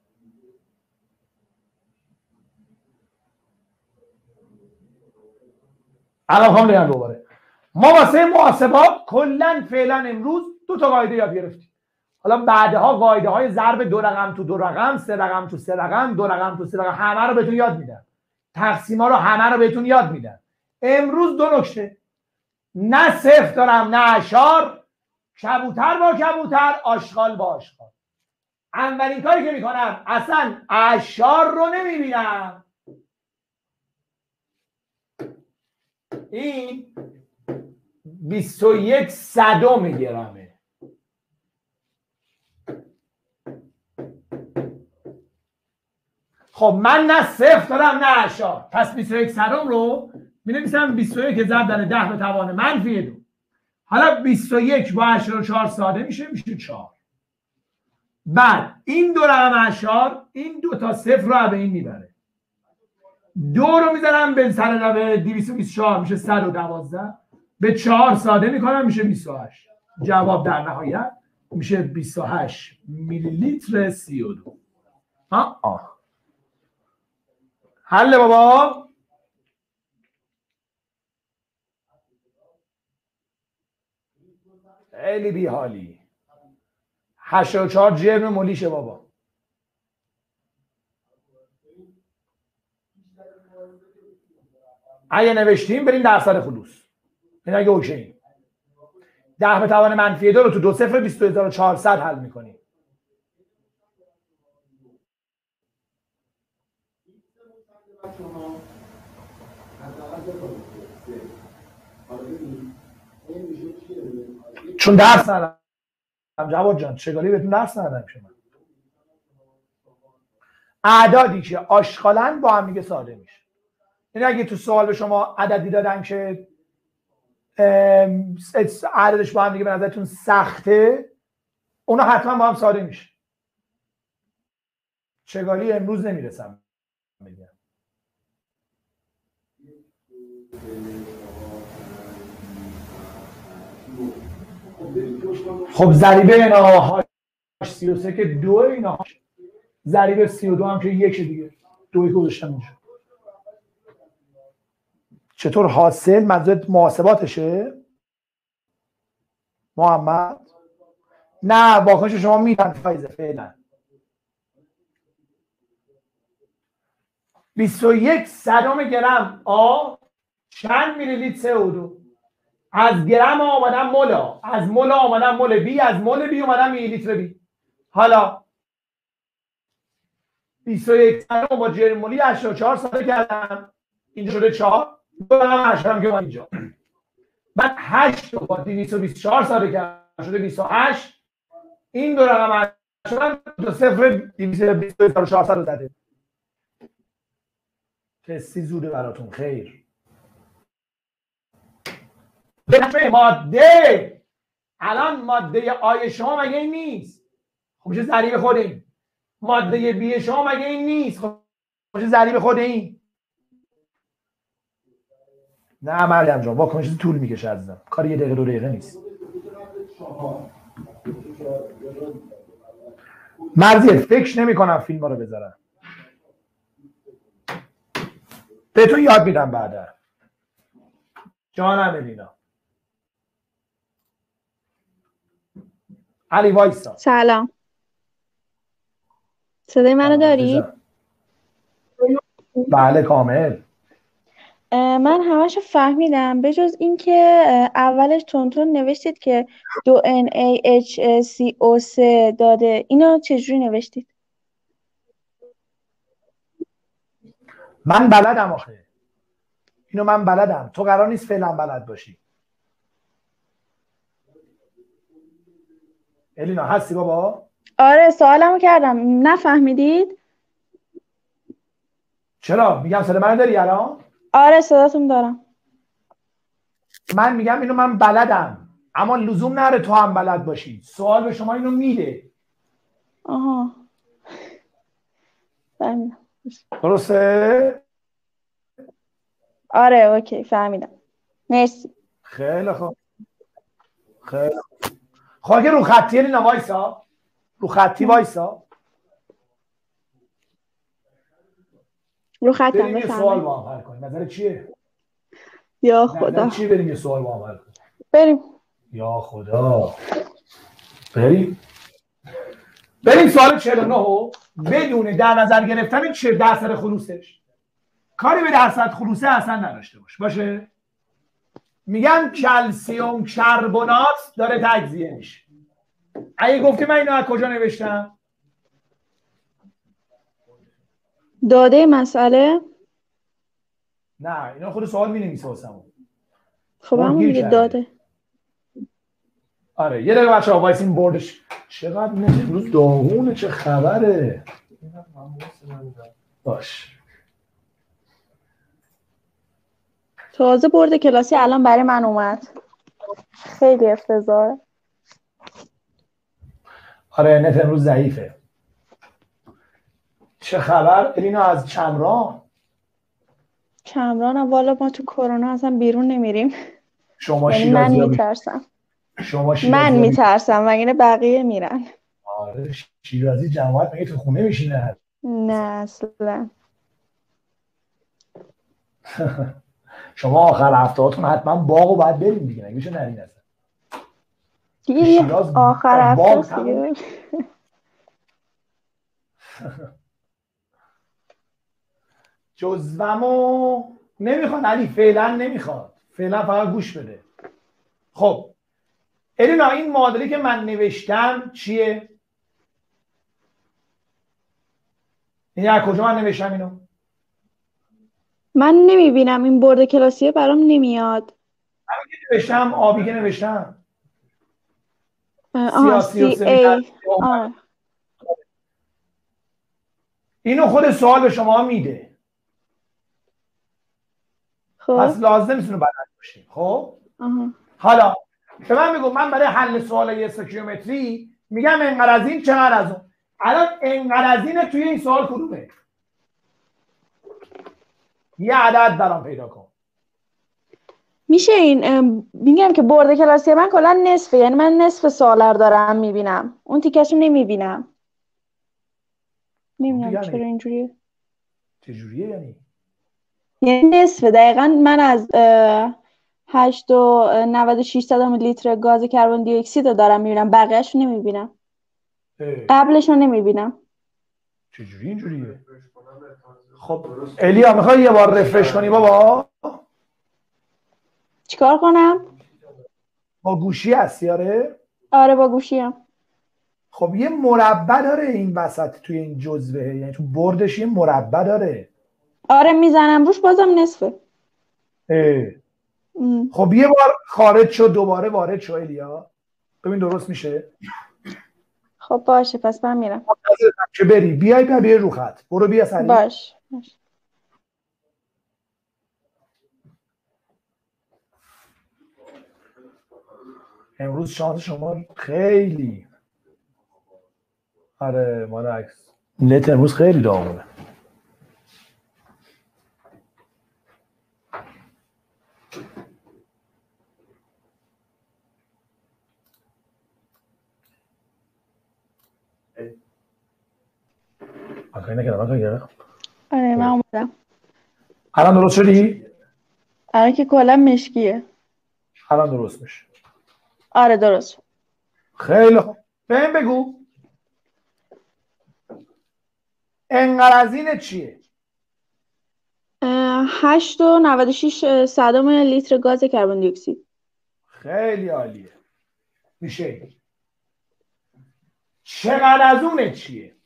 الان هم بگم دوباره. ما واسه محاسبات کلا فعلا امروز 2 تا قاعده یاد گرفتیم. حالا بعدها قاعده های ضرب 2 رقم تو 2 رقم، 3 رقم تو 3 رقم، 2 رقم تو 3 رقم، همه رو بهتون یاد میدم. تقسیما رو همه رو بهتون یاد میدم. امروز 2 نکته، نه صفر دارم نه اشار، کبوتر با کبوتر، آشغال با آشغال. اولین کاری که میکنم اصلا اشار رو نمیبینم. این 21 صدم گرمه. خب من نه صفر دارم نه اشار، پس 21 صدم رو می نویسم 21 ضرب در 10 به توان منفی 2. حالا 21 با 84 ساده میشه 4. بعد این 2 رقم اشار، این 2 تا صفر رو به این میبره. 2 رو میزنم به سر لبه 224 میشه 112. به 4 ساده میکنم میشه 28. جواب در نهایت میشه 28 میلی لیتر CO2. حل بابا. خیلی بیحالی. 84 جرم مولیشه بابا. اگه نوشتیم بریم درصد خلوص. این اگه اوکی 10 به توان منفی 2 رو تو 2 صفر 22400 حل میکنیم. چون درس ندارم جواد جان، چگالی بهتون درس ندارم شما. اعدادی که آشغالن با هم دیگه ساده میشه. یعنی اگه تو سوال به شما عددی دادن که عددش با هم دیگه به نظرتون سخته، اونا حتما با هم ساده میشه. چگالی امروز نمیرسم بگم. خب ضریبه اینا 33 که 2 اینا، ضریب 32 هم که 1 دیگه 2 گذاشتم اینجا. چطور حاصل منظورت محاسباتشه محمد؟ نه واکنش شما میدن فایزه فعلا. 21 صدم گرم آ چند میلی لیتر CO2. از گرم آمدم مولا، از مولا آمدم مول بی، از مول بی اومدم میلی لیتر بی. حالا 21 صدم با جرم مولی 84 ساده کردم، اینجا شده 4 دارم 8 هم که اینجا. بعد 8 با 224 ساده کردم شده 28. این 2 رقم شدن 2-0-22400 رو زده. کسی زوده براتون خیر. به ماده الان ماده آی شما مگه این نیست؟ خب چه ضریب خود این؟ ماده بی شما مگه این نیست؟ خب چه ضریب خود این؟ نه مریم جان واکنش طول میکشه عزیزم. کار یه دقیقه 2 دقیقه نیست. مرزیه فکر نمی کنم فیلم ها رو بذارم. بهتون یاد میدم بعدا. جانم الینا. علی وایسا. سلام. صدای منو داری؟ بله کامل. من همشو فهمیدم به جز اینکه اولش تونتون نوشتید که 2NaHCO3 داده. اینو چجوری نوشتید؟ من بلدم آخه. اینو من بلدم. تو قرار نیست فعلا بلد باشی. الینا هستی بابا؟ آره سوالمو کردم نفهمیدید؟ چرا؟ میگم صدا من داری الان؟ آره صداتون دارم. من میگم اینو من بلدم اما لزوم نره تو هم بلد باشی. سوال به شما اینو میده. آها فهمیدم. درسته؟ آره اوکی فهمیدم. مرسی. خیلی خوب. خیلی خب اگه رو خطی الینا وایسا. رو خطی وایسا. رو خطم بریم یه سوال بفرمایید. با هم حل کنیم. نظر چیه؟ یا خدا. نظر چیه بریم یه سوال با هم حل کنیم؟ بریم. یا خدا. بریم سوال 49 بدون در نظر گرفتن چه درصد خلوصش. کاری به درصد خلوصه اصلا نداشته باشه. میگن کلسیم کربنات داره تجزیه میشه. اگه گفتی من اینو از کجا نوشتم؟ داده مسئله؟ نه اینو خود سوال مینویسه واسمون. خب همون دیگه داده. آره یه دقیقه بچه‌ها وایسین بردش چقدر امروز داغونه چه خبره. باش. تازه برد کلاسی الان برای من اومد. خیلی افتضاحه. آره نت امروز ضعیفه. چه خبر الینا از چمران؟ چمرانم والا ما تو کرونا اصلا بیرون نمیریم. شما یعنی من شیرازی میترسم. شما من میترسم مگه بقیه میرن. آره شیرازی جماعت مگه تو خونه میشینه؟ نه اصلا. شما آخر هفتهاتون حتما باغو باید بریم دیگه نمیشه نرین اصلا. دیگه آخر هفته دیگه. جزومو نمیخواد علی فعلا نمیخواد. فعلا فقط گوش بده. خب الینا این معادله که من نوشتم چیه؟ این از کجا من نوشتم اینو؟ من نمیبینم این برد کلاسیه برام نمیاد. همین که نوشتم آبی که نوشتم. سیاسی و ای. اینو خود سوال به شما میده. خب پس لازم نیست اینو بلد باشیم. خب حالا به من میگم من برای حل سوالای استوکیومتری میگم انقدر از این چقدر از اون. الان انقدر از اینه توی این سوال کدومه؟ یه عدد برام پیدا کن. میشه این میگم که برد کلاسی من کلا نصفه، یعنی من نصف سوالا رو دارم میبینم اون تیکشو نمیبینم. نمیدونم چرا اینجوریه. چجوریه یعنی؟ یعنی نصفه دقیقا. من از 8.96 میلیلیتر گاز کربن دی اکسید رو دارم میبینم بقیه‌اشو نمیبینم. قبلش رو نمیبینم. چجوری اینجوریه؟ خب الیا میخوای یه بار رفرش کنی بابا؟ چیکار کنم؟ با گوشی هستی آره؟ آره با گوشیم. خب یه مربع داره این وسط توی این جزوه، یعنی تو بردش یه مربع داره. آره میزنم روش بازم نصفه. خب یه بار خارج شد دوباره وارد شو الیا ببین درست میشه. خب باشه پس من میرم. منتظرم که بری. بیای رو خط. برو بیا سریع. باش. امروز شانس شما خیلی، آره مال عکس نت امروز خیلی داغونه. آخه نکردم. آره من اومدم. الان درست شدی؟ آره که کلا مشکیه. الان درست میشه. آره درست. خیلی خوب. بهم بگو انقرضین چیه؟ 8.96 صدم لیتر گاز کربن دی اکسید. خیلی عالیه. میشه چقدر از اونه چیه؟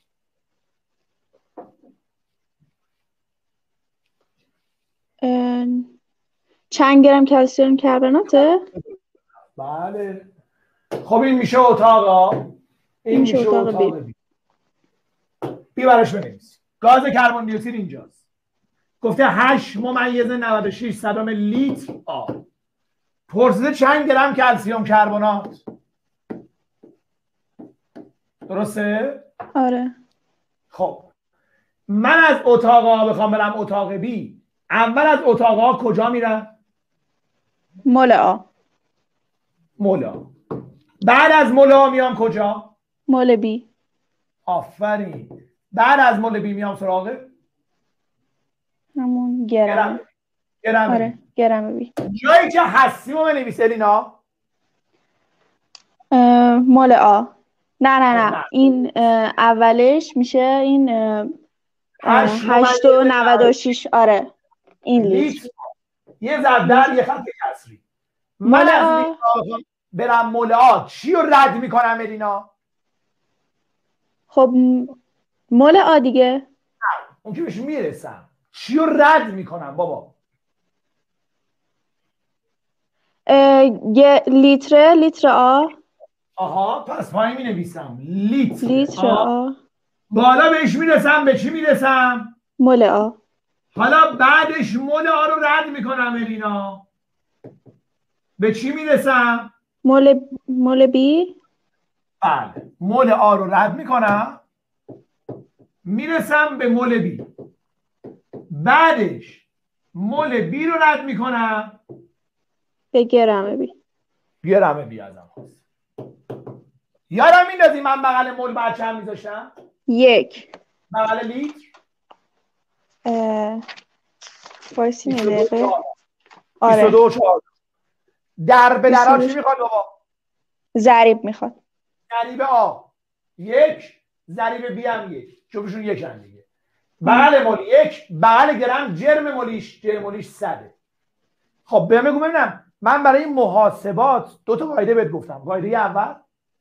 چند گرم کلسیم کربناته؟ بله. خب این میشه اتاق A. این میشه اتاق B. بی براش بنویس. گاز کربن دی اکسید اینجاست. گفته 8.96 صدم لیتر آب. پرسیده چند گرم کلسیم کربنات. درسته؟ آره. خب من از اتاق A بخوام برم اتاق B، اول از اتاق A کجا میرم؟ مول آ. مول آ. بعد از مول آ میام کجا؟ مول بی. آفرین. بعد از مول بی میام سراغ همون گرم. آره گرم بی. جایی که هستیمو بنویس الینا. مول آ. نه این اولش میشه این 8.96. آره این لیتر. یه ضرب در یه خط کسری. من از لیتر برم مول آ چی رو رد میکنم الینا؟ خب مول آ دیگه. اون که بهش میرسم. چی رو رد میکنم بابا؟ لیتر آ. آها پس پایین می نویسم لیتر آ. بالا بهش میرسم. به چی میرسم؟ مول آ. حالا بعدش مول آ رو رد میکنم الینا. به چی میرسم؟ مول بی. بله مول آ رو رد میکنم میرسم به مول بی. بعدش مول بی رو رد میکنم به گرم بی. گرم بی ازم خواست. یادم میندازی من بغل مول بعد چند میذاشتم؟ 1. بغل لیتر وایسی یه دقیقه. 22 4. در به درا چی میخواد بابا؟ ضریب میخواد. ضریب آ 1 ضریب بی هم 1 جفتشون یک هم دیگه. بغل مول 1 بغل گرم جرم مولیش 100. خب بگو ببینم من برای محاسبات 2 تا قاعده بهت گفتم. قاعده اول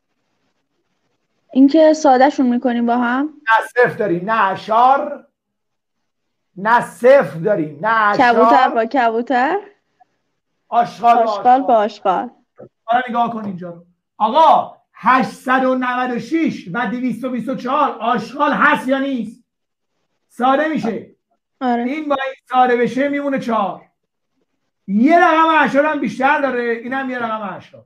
اینکه ساده شون میکنیم با هم. نه صفر داریم نه اشار، نه صفر داریم نه اشار. کبوتر با کبوتر، آشغال با آشغال. حالا نگاه کن اینجا رو. آقا 896 و 224 آشغال هست یا نیست؟ ساده میشه. آره. این باید ساده بشه میمونه 4. یه رقم اشار هم بیشتر داره. اینم یه رقم اشار.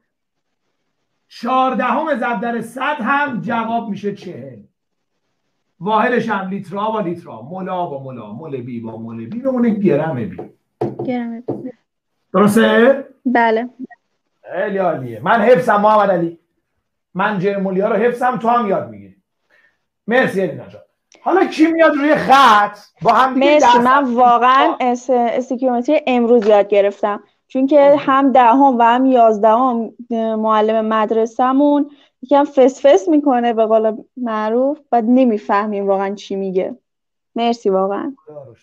14 ضرب در 100 هم جواب میشه 40. واحدش هم لیترا با لیترا، مولا با مولا، مول بی با مول بی بمونه گرم بی. درسته؟ بله. خیلی عالیه. من حفظم محمد علی. من جرمولیا رو حفظم تو هم یاد میگیری. مرسی الینا جان. حالا کی میاد روی خط با هم دیگه؟ مرسی. من واقعا استیکیومتری امروز یاد گرفتم چون که هم 10 و هم 11 معلم مدرسه‌مون یکم فسفس میکنه به قول معروف و نمیفهمیم واقعا چی میگه. مرسی واقعا.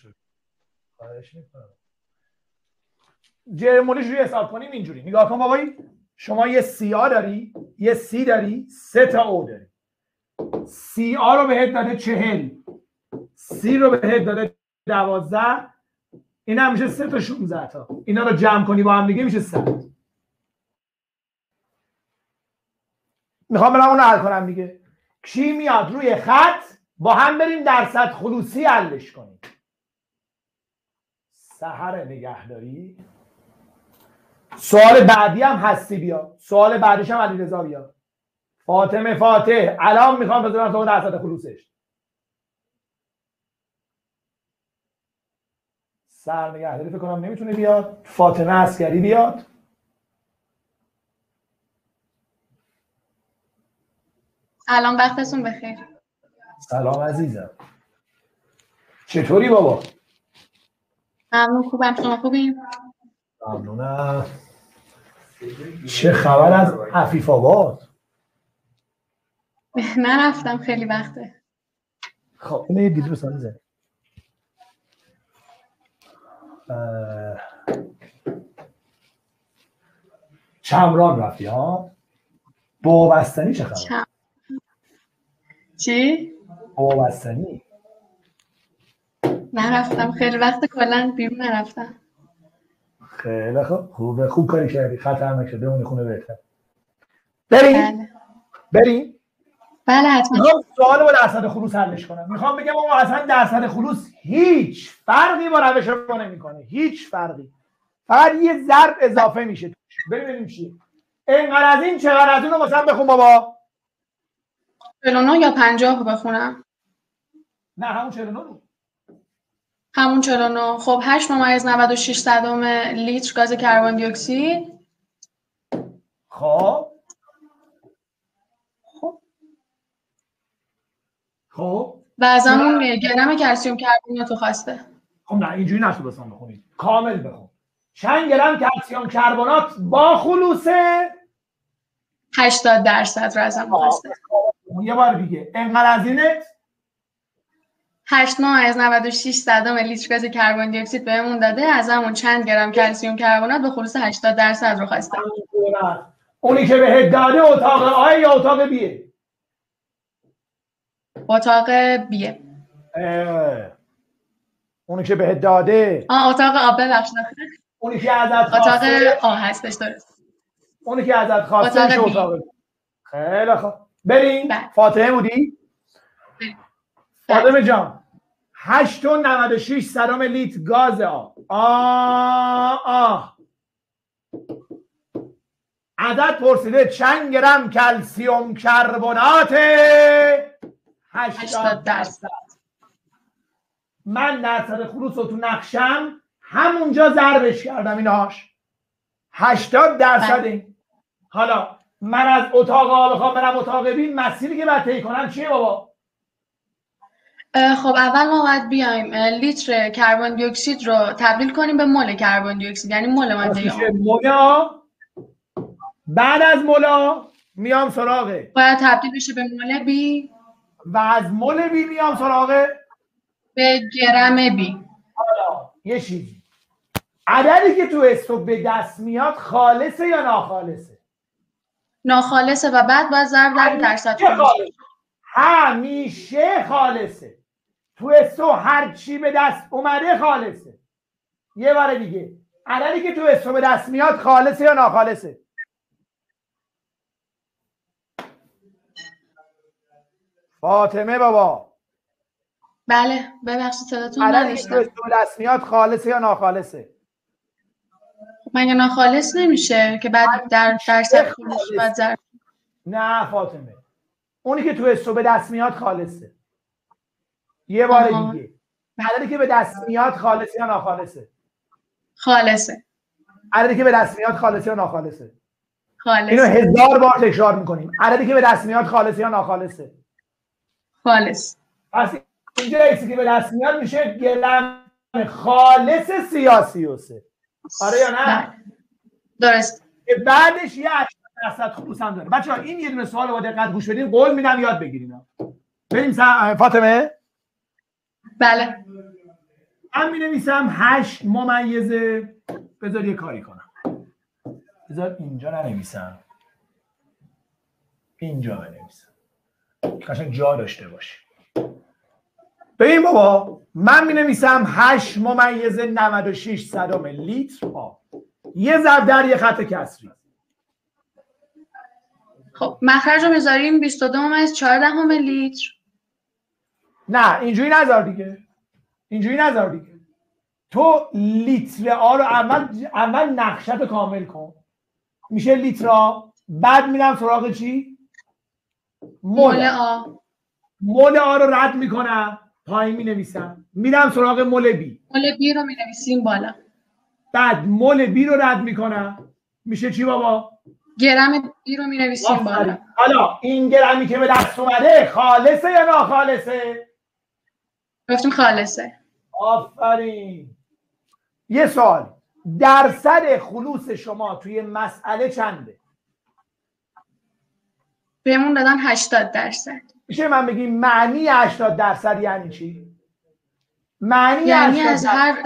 جرمولیش روی حساب کنیم اینجوری. نگاه کن بابایی. شما یه سی آ داری، یه سی داری، 3 تا او داری. سی آ رو بهت داده 40، سی رو بهت داده 12، این هم میشه 3 تا 16 تا. اینا رو جمع کنی با هم دیگه میشه 100. میخوام برم اون رو حل کنم دیگه. کی میاد روی خط با هم بریم درصد خلوصی حلش کنیم. سحر نگهداری. سوال بعدی هم هستی بیا. سوال بعدیش هم علیرضا بیا. فاطمه فاتح الان میخوام بذارم تو درصد خلوصش. سر نگهداری فکر کنم نمیتونه بیاد. فاطمه عسکری بیاد. سلام، وقتتون بخیر. سلام عزیزم. چطوری بابا؟ ممنون، خوبم. شما خوبین؟ ممنونم. چه خبر از عفیف آباد؟ نرفتم خیلی وقته. خب اینه یه دیدی بسان میزنی. چمران رفتی ها؟ بابستنی چه خبر؟ چی؟ بابستنی نرفتم خیلی وقت، کلا بیرون نرفتم. خیلی خوب خوب کاری کردی. خطر نکرد بمونی خونه بهتر. بریم؟ بریم؟ بله حتما. میخوام سوال با درصد خلوص حلش کنم. میخوام بگم آقا اصلا درصد خلوص هیچ فرقی با روش ما نمیکنه. هیچ فرقی. فقط یه ضرب اضافه میشه. ببینیم چیه. اینقدر از این چقدر از اون رو مثلا بخون بابا. 49 یا 50 بخونم؟ نه همون 49 رو. همون 49. خب 8.96 لیتر گاز کربن دی اکسید. خب و از همون گرم کلسیم کربنات رو خواسته. خب نه اینجوری نشد بسان بخونید. کامل بخون. چند گرم کلسیم کربنات با خلوصه 80% رو ازم خواسته. یه بار دیگه اینقدر از اینت 8.96 لیتر گاز کربن دی اکسید بهمون داده، از همون چند گرم کلسیم کربنات به خلوص 80% رو خواسته. اونی که بهت داده اتاق آ یا اتاق بیه؟ اتاق بیه. اونی که بهت داده اتاق آب. ببخشید. اونی که ازت خواسته اتاق آ هستش. درست. اونی که ازت خواسته اتاق اتاق بی. خیلی خوب بریم. فاطمه بودی؟ فاطمه جان 8.96 لیتر گاز آب. عدد پرسیده چند گرم کلسیم کربنات 80%. من درصد خلوص رو تو نقشم همونجا ضربش کردم ایناش 80%. این حالا من از اتاق آ بخوام برم اتاق بی، مسیری که باید طی کنم چیه بابا؟ خب اول ما باید بیایم لیتر کربن دی اکسید رو تبدیل کنیم به مول کربن دی اکسید، یعنی مول ماده مولا. بعد از مولا میام سراغه باید تبدیل بشه به مول بی و از مول بی میام سراغه به گرم بی. حالا یه چیزی، عددی که تو استوب به دست میاد خالصه یا ناخالصه؟ ناخالصه و بعد باید ضرب در درصد خلوص. همیشه خالصه. تو استو هر چی به دست اومده خالصه. یه بار دیگه عددی که تو استو به دست میاد خالصه یا ناخالصه؟ فاطمه بابا. بله ببخشید صداتون عددی که تو نداشتم. استو به دست میاد خالصه یا ناخالصه؟ مگه ناخالص نمیشه که بعد در درصد خلوص باید ضرب؟ نه فاطمه، اونی که تو استو به دست میاد خالصه. یه بار دیگه عددی که به دست میاد خالصه یا ناخالصه؟ خالصه. عددی که به دست میاد خالصه یا ناخالصه؟ خالصه. اینو 1000 بار تکرار میکنیم. عددی که به دست میاد خالصه یا ناخالصه؟ خالص. پس اینجا ایکسی که به دست میاد میشه گرم خالص سیاسیوسه. آره یا نه؟ درست. بعدش یه 80% خلوص هم داره. بچه‌ها این یه دونه سوال رو با دقت گوش بدین، قول میدم یاد بگیرین. بریم فاطمه. بله. من می‌نویسم 8 ممیزه، بذار یه کاری کنم. بذار اینجا ننویسم. اینجا بنویسم. قشنگ جا داشته باشه. ببین بابا، من می‌نویسم 8.96 لیتر آب. یه ضرب در یه خط کسری. خب مخرج رو میذاریم 22 لیتر. نه اینجوری نذار دیگه، اینجوری نذار دیگه. تو لیتر آ رو اول نقشت کامل کن، میشه لیتر آ، بعد میرم سراغ چی؟ مول آ. مول آ رو رد میکنم پایین مینویسم، میرم سراغ مول بی. مول بی رو مینویسیم بالا. بعد مول بی رو رد میکنم، میشه چی بابا؟ گرم بی رو مینویسیم بالا. حالا این گرمی که به دست اومده خالصه یا ناخالصه؟ گفتیم خالصه. آفرین. یه سوال، درصد خلوص شما توی مسئله چنده؟ بهمون دادن 80%. میشه من بگی معنی 80% یعنی چی؟ معنی یعنی 80%. از هر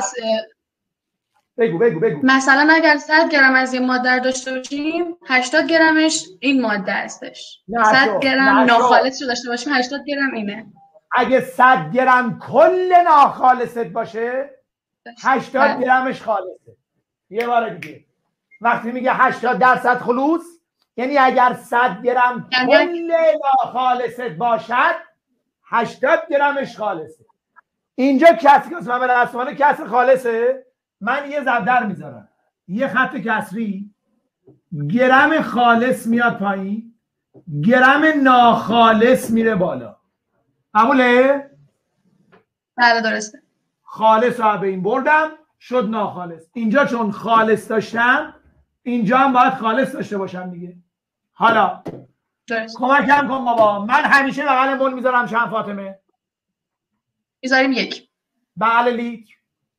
بگو. مثلا اگر 100 گرم از این ماده داشته باشیم 80 گرمش این ماده هستش. 100 گرم ناخالص رو داشته باشیم 80 گرم اینه. اگه 100 گرم کل ناخالصت باشه 80 گرمش خالصه. یه بار دیگه وقتی میگه 80% خلوص یعنی اگر 100 گرم کل ناخالصت باشد 80 گرمش خالصه. اینجا کسری که من به رسمانه کسر خالصه، من یه ضرب میذارم، یه خط کسری، گرم خالص میاد پایین، گرم ناخالص میره بالا. قبوله؟ بله درسته. خالص رو به این بردم شد ناخالص. اینجا چون خالص داشتم اینجا هم باید خالص داشته باشم دیگه. حالا کمکم کن بابا، من همیشه بغل مول میذارم چند فاطمه؟ میذاریم 1. بغل لیتر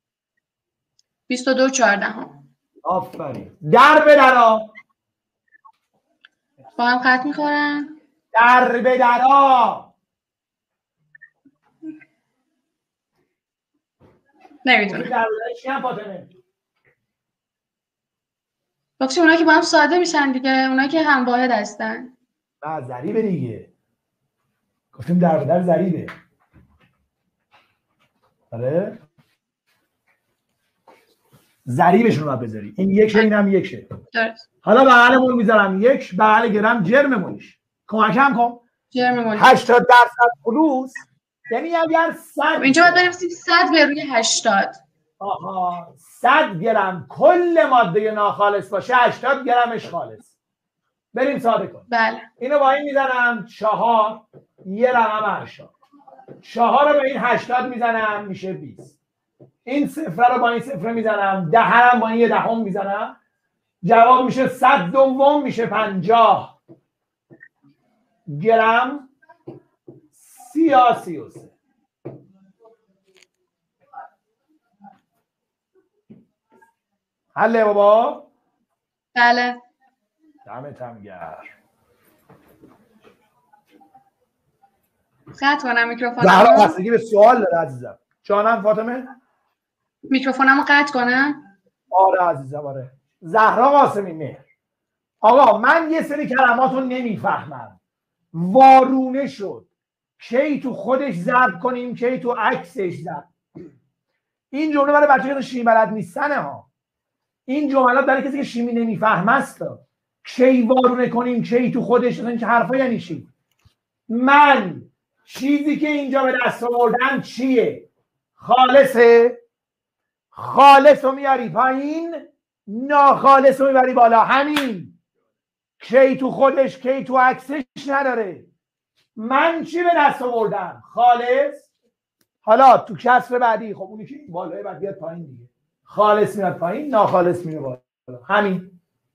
22.14. آفرین. در به درا با هم خط میخورن. در به درا نمیتونم. در چی هم فاطمه؟ بخشی اونا که با هم ساده میشن دیگه، اونا که هم واحد هستن. نه ضریبه دیگه، گفتیم در به در ضریبه. آره ضریبشون رو باید بذاری، این یک شه اینم یک شه. درست. حالا بغل مول میذارم 1، بغل گرم جرم مولش. کمکم کن. جرم مول 80% خلوص یعنی اگر 100 اینجا باید بنویسیم 100 به روی 80. آها 100 گرم کل ماده ناخالص باشه 80 گرمش خالص. بریم ساده کن. بله. اینو با این میزنم 4، یه رقم ارشاد. 4 رو به این 80 میزنم میشه 20. این صفر رو با این صفر میزنم، 10 هم با این یه دهم میزنم، جواب میشه 100 میشه 50 گرم 33. حله بابا؟ بله. دمت هم گرم. قطع کنم میکروفونم. زهرا بستگی به سوال داره عزیزم. جانم فاطمه؟ میکروفونمو قطع کنم؟ آره عزیزم آره. زهرا قاسمی مهر. آقا من یه سری کلمات رو نمیفهمم، وارونه شد، کی تو خودش ضرب کنیم کی تو عکسش ضرب. این جمله برای بچه‌ها که شیمی بلد نیستن ها. این جملات برای کسی که شیمی نمیفهمه است. کی وارونه کنیم کی تو خودش، این چه حرفا یعنی چی؟ من چیزی که اینجا به دست آوردم چیه؟ خالصه؟ خالص رو میاری پایین، ناخالص رو میبری بالا. همین. کی تو خودش کی تو عکسش نداره. من چی به دست آوردم؟ خالص. حالا تو کسر بعدی خب اونی که بالای بعد بیاد پایین دیگه. خالص میاد پایین، ناخالص میره بالا. همین.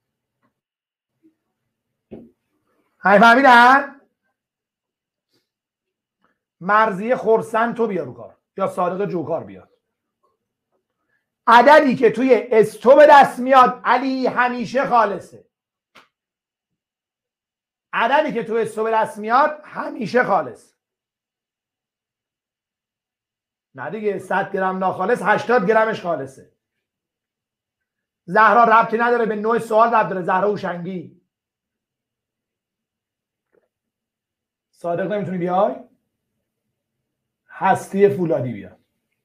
فهمیدن؟ مرضیه خرسند تو بیا رو کار یا صادق جوکار بیاد. عددی که توی استو به دست میاد علی همیشه خالصه. عددی که توی استو به دست میاد همیشه خالص. نه دیگه 100 گرم ناخالص 80 گرمش خالصه. زهرا ربطی نداره به نوع سوال، ربط داره. زهرا هوشنگی. صادق نمیتونی بیای؟ هستی فولادی بیا.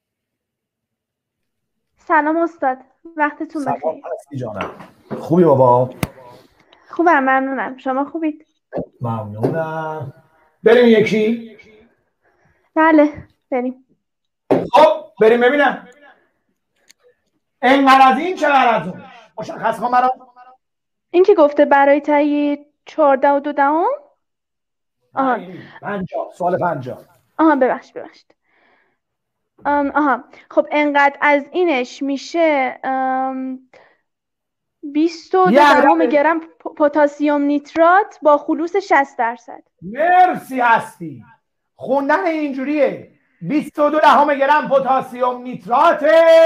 سلام استاد، وقتتون بخیر. سلام هستی جانم. خوبی بابا؟ خوبم ممنونم. شما خوبید؟ ممنونم. بریم یکی. بله بریم. خب بریم ببینم اینقدر از این چقدر از اون مشخص کن برام. این که گفته برای تایید 14 و 2 دهم. آها 50 سوال 50. آها ببخشید. آها خب انقدر از اینش میشه 22 دهم گرم پتاسیم نیترات با خلوص 60%. مرسی هستی. خوندن اینجوریه 22 دهم گرم پتاسیم نیترات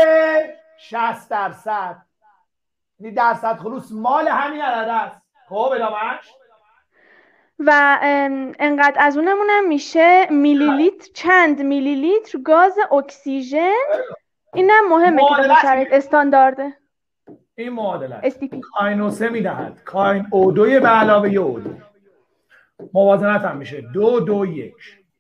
60%. این درصد خلوص مال همین عدد است. خب ادامهش. و انقدر از اونمونم میشه میلی لیتر، چند میلی لیتر گاز اکسیژن. اینم مهمه که به شرایط استاندارده. این معادلت کاین O3 میدهد کاین O2 به علاوه O2. موازنت هم میشه 2 2 1.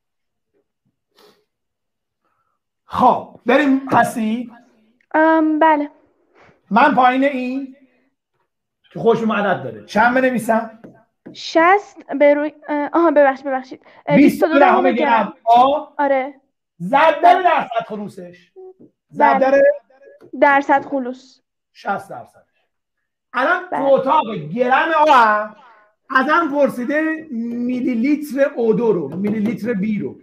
خب بریم هستی؟ بله. من پایین این که خوشم عدد داره چند بنویسم؟ 60 به روی ببخشید 22 دهم گرم آ. آره. ضرب در درصد خلوصش. ضرب در درصد خلوص 60%. الان تو اتاق گرم آ هم ازم پرسیده میلی لیتر O2 رو، میلی لیتر B رو.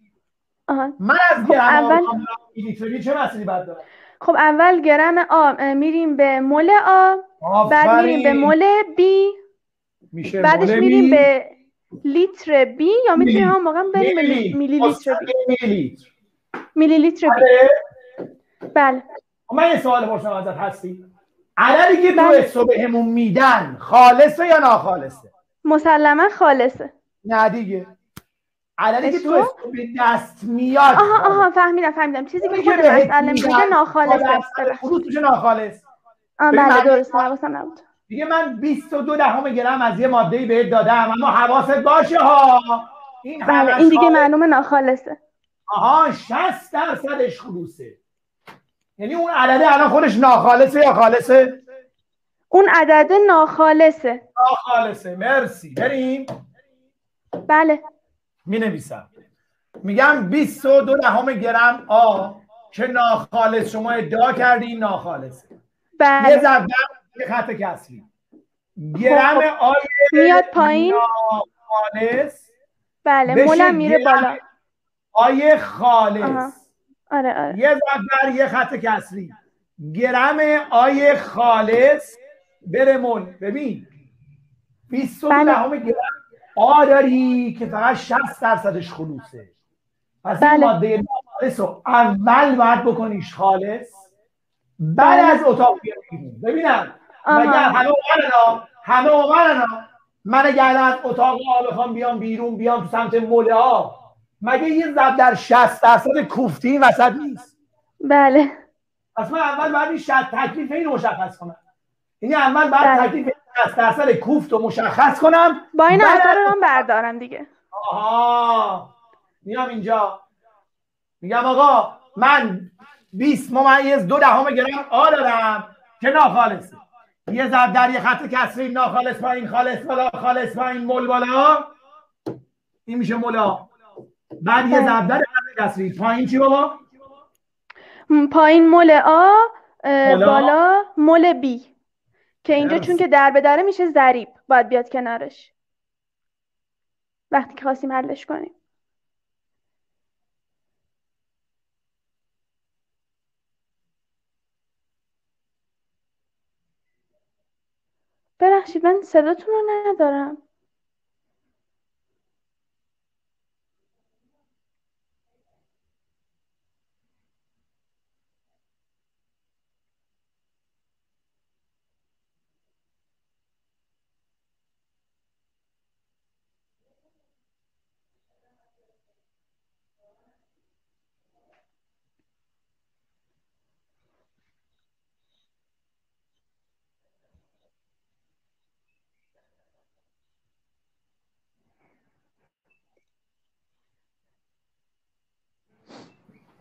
من از گرم آ میلی لیتر B چه مسئله باید دارم؟ خب اول گرم آ میریم به مول آ، بعد میریم به مول B، میشه بعدش میریم به لیتر B یا میتونیم هم واقعا بریم به میلی لیتر B. میلی لیتر B. بله. من یه سوال پرسم ازت هستی؟ عددی که تو حساب بهمون میدن خالصه یا ناخالصه؟ مسلما خالصه. نه دیگه. عددی که تو حساب به دست میاد. آها فهمیدم. چیزی که خود مسئله میگه ناخالصه. خروج میشه ناخالص. بله درسته، حواسم نبود. دیگه من 22 دهم گرم از یه ماده‌ای بهت دادم اما حواست باشه ها. بله این دیگه معلومه ناخالصه. آها 60%ش خلوصه. یعنی اون عدده الان خودش ناخالصه یا خالصه؟ اون عدد ناخالصه. ناخالصه. مرسی. بریم. بله. می نویسم. میگم 22 دهم گرم آ که ناخالص شما ادعا کردی ناخالصه. بله. یه ضرب یه خط کسری. گرم آی میاد پایین. ناخالص. بله مولم میره بالا. آی خالص. آره. یه ضرب یه خط کسری. گرم آی خالص بره مول. ببین 22 دهم گرم آ داری که فقط 60%ش خلوصه. پس این ماده ناخالص رو اول باید بکنیش خالص، بعد از اتاق بیاریم. ببینم مگر همه اومدن من اگر از اتاق آب بخوام بیام بیرون، بیام تو سمت موله ها، مگه یه ضرب در 60% کوفتی این وسط نیست؟ بله. پس من اول باید این تکلیف این رو مشخص کنم. یعنی اول باید تکلیف 60% کوفت رو مشخص کنم، با این اثر رو هم بردارم دیگه. آها میام اینجا میگم آقا من 20 ممیز 2 گرم آ دارم که ناخالصه. یه ضرب در یه خط کسری ناخالص پایین خالص بالا خالص پایین مول بالا، این میشه مولا. بعد یه ضرب در خط کسری پایین چی بابا؟ پایین مول آ، بالا مول بی که اینجا چون که در به دره میشه ضریب باید بیاد کنارش وقتی که خواستیم حلش کنیم. ببخشید من صداتون رو ندارم.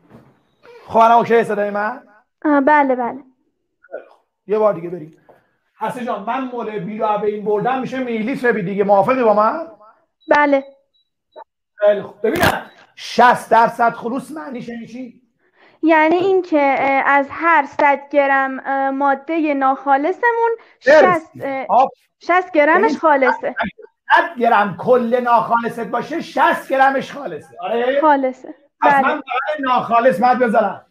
خب الان اوکی صدای من؟ بله. یه بار دیگه بریم. حسن جان من مول بی رو به این بردم میشه میلیلیتر بی دیگه، موافقی با من؟ بله. خیلی خوب. ببینم 60% خلوص معنیش یعنی چی؟ یعنی این که از هر 100 گرم ماده ناخالصمون 60 گرمش خالصه. 100 گرم کل ناخالصت باشه 60 گرمش خالصه. آره؟ خالصه. پس بله. من برای ناخالص باید بذارم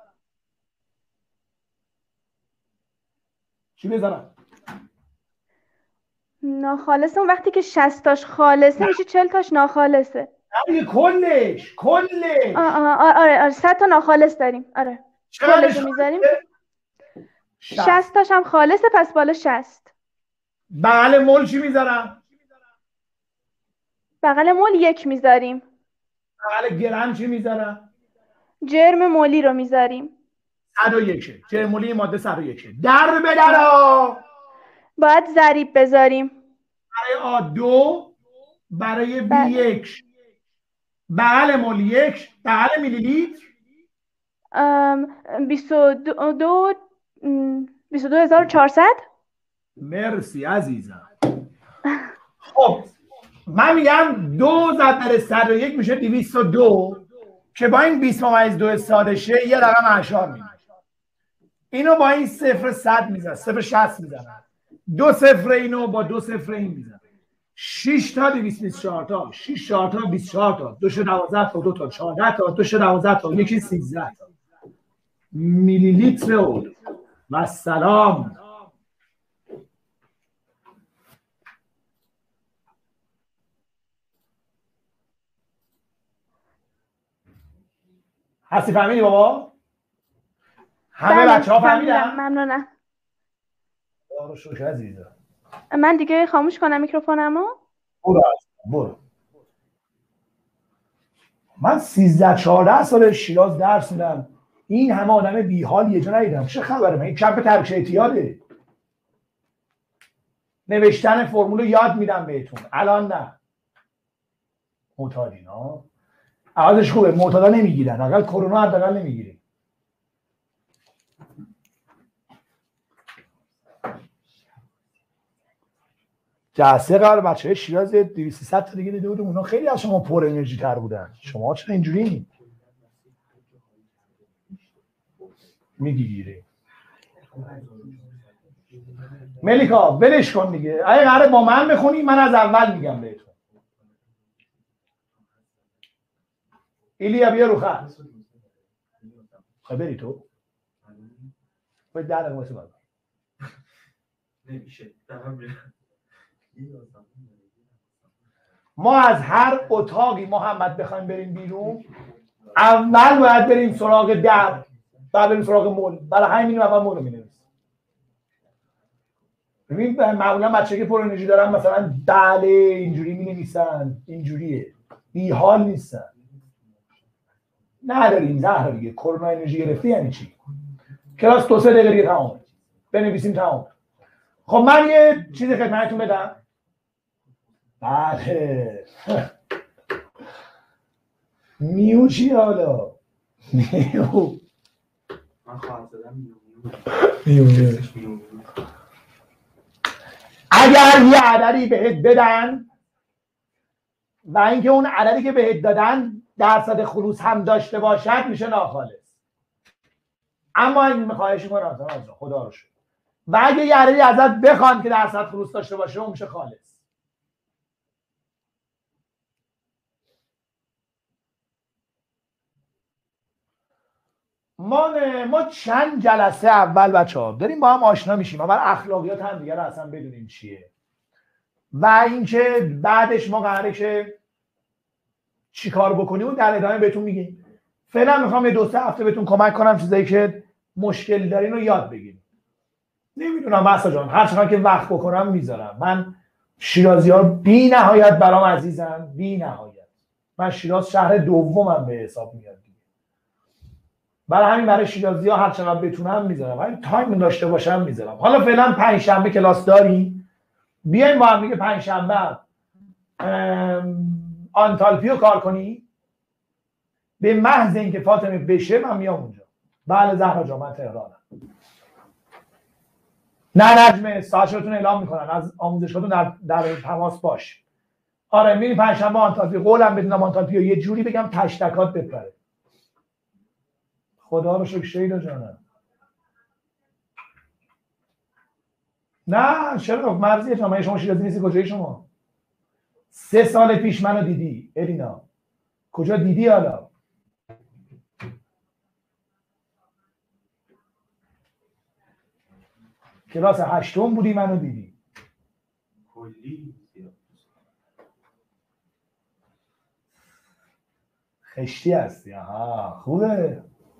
چی بذارم؟ ناخالصمون وقتی که 60 تاش خالصه میشه 40 تاش ناخالصه. نه کلش. آره 100 تا ناخالص داریم. آره کلش رو میذاریم 60 تاش هم خالصه، پس بالا 60. بغل مول چی میذارم؟ بغل مول 1 میذاریم. بغل گرم چی میذارم؟ جرم مولی رو میذاریم. 101. جرم مولی ماده 101. در به درا باید ضریب بذاریم. برای A2 برای B1 بغل مول 1 بغل میلی لیتر 22400. مرسی عزیزم. خب من میگم 2 ضرب در 101 میشه 202 که با این 20/2 ساده شه یه رقم اعشار میشه. اینو با این 0 میزنم 0 میزنم 2 0 اینو با 2 0 این میزنم 6 تا 224 تا 6 4 تا 24 تا 2 شد 12 تا 2 تا 14 تا 2 شد 12 تا یکی 13 تا میلی لیتر و سلام. هستی فهمیدی بابا؟ همه بچه‌ها فهمیدن؟ ممنونم. برو شوش عزیزم. من دیگه خاموش کنم میکروفونمو؟ برو. من 13-14 سال شیراز درس میدم. این همه آدم بیحال یه جا ندیدم. چه خبره؟ من این کمپ ترک اعتیاده. نوشتن فرمول یاد میدم بهتون. الان نه. معتادین ها. عوضش خوبه. معتادا نمیگیرن. اقل کرونا حداقل نمیگیریم. جلسه قبل بچه‌های شیراز 200-300 تا دیگه دیده بودم. اونا خیلی از شما پر انرژی تر بودن. شما چرا اینجوری میگیری؟ ملیکا ولش کن دیگه. اگه قراره با من بخونی من از اول میگم بهتون. ایلیا بیا رو خط. خب بری تو. باید 10 دقیقه واسه بعد. نمیشه. ما از هر اتاقی محمد بخوایم بریم بیرون اول باید بریم سراغ در، بعد بریم سراغ مول. برای همین اول مول رو می‌نویسیم. ببین معمولا بچه‌ها که پر انرژی دارن مثلا بله اینجوری می‌نویسن، اینجوریه. بی حال نیستن. نداریم زهر دیگه. کرونا انرژی گرفتی یعنی چی؟ کلاس 2-3 دقیقه دیگه تمام. بنویسیم تمام. خب من یه چیزی خدمتتون بدم. بله. میو چی حالا؟ میو. من خواهم زدم میو. اگر یه عددی بهت بدن و اینکه اون عددی که بهت دادن درصد خلوص هم داشته باشد میشه ناخالص. اما این خواهش میکنم خدا رو شکر. و اگه یه عددی ازت بخوان که درصد خلوص داشته باشه اون میشه خالص. ما چند جلسه اول بچه‌ها داریم با هم آشنا میشیم. اول اخلاقیات هم دیگه رو اصلا بدونیم چیه و اینکه بعدش ما قراره که چی کار بکنیم و در ادامه بهتون میگیم. فعلا میخوام یه 2-3 هفته بهتون کمک کنم چیزایی که مشکل دارین رو یاد بگیریم. نمیدونم بسا جان هر چقدر که وقت بکنم میذارم. من شیرازی‌ها بی نهایت برام عزیزن، بی نهایت. من شیراز شهر دومم به حساب میاد. برای همین برای شیرازی‌ها هر چقدر بتونم میذارم. ولی تایم داشته باشم میذارم. حالا فعلا 5 شنبه کلاس داریم. بیایم با هم دیگه 5 شنبه آنتالپی رو کار کنی. به محض اینکه فاطمه بشه من میام اونجا. بله زهرا جان من تهرانم. نه نجمه ساعت شدتون اعلام میکنن از آموزشگاهتون در تماس باش. آره میریم پنجشنبه آنتالپی. قولم بدونم آنتالپی رو یه جوری بگم تشتکات بپره. خدا رو شکر شیدا جانم. نه چرا مرزیه جان، شما شیرازی نیستی؟ کجایی شما؟ 3 سال پیش منو دیدی الینا. کجا دیدی حالا؟ کلاس 8م بودی منو دیدی. کلی خشتی هستی. آها خوبه.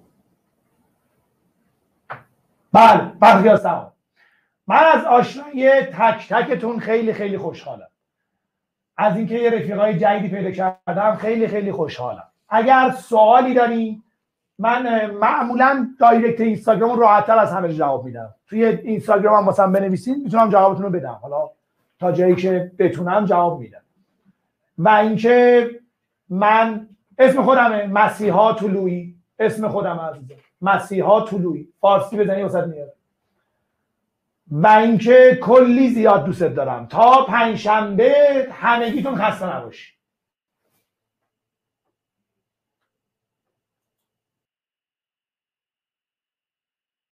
بله بخیار سلام. من از آشنایی تک تکتون خیلی خیلی خوشحالم. از اینکه یه رفیقای جدیدی پیدا کردم خیلی خیلی خوشحالم. اگر سوالی داری من معمولا دایرکت اینستاگرام راحت‌تر از همه جواب میدم. توی اینستاگرام هم مثلا بنویسین میتونم جوابتون رو بدم. حالا تا جایی که بتونم جواب میدم. و اینکه من اسم خودمه مسیحا طلویی. اسم خودم عزیزم مسیحا طلویی. فارسی بزنی واسط میاد. و اینکه کلی زیاد دوست دارم. تا پنجشنبه همگیتون خسته نباشید.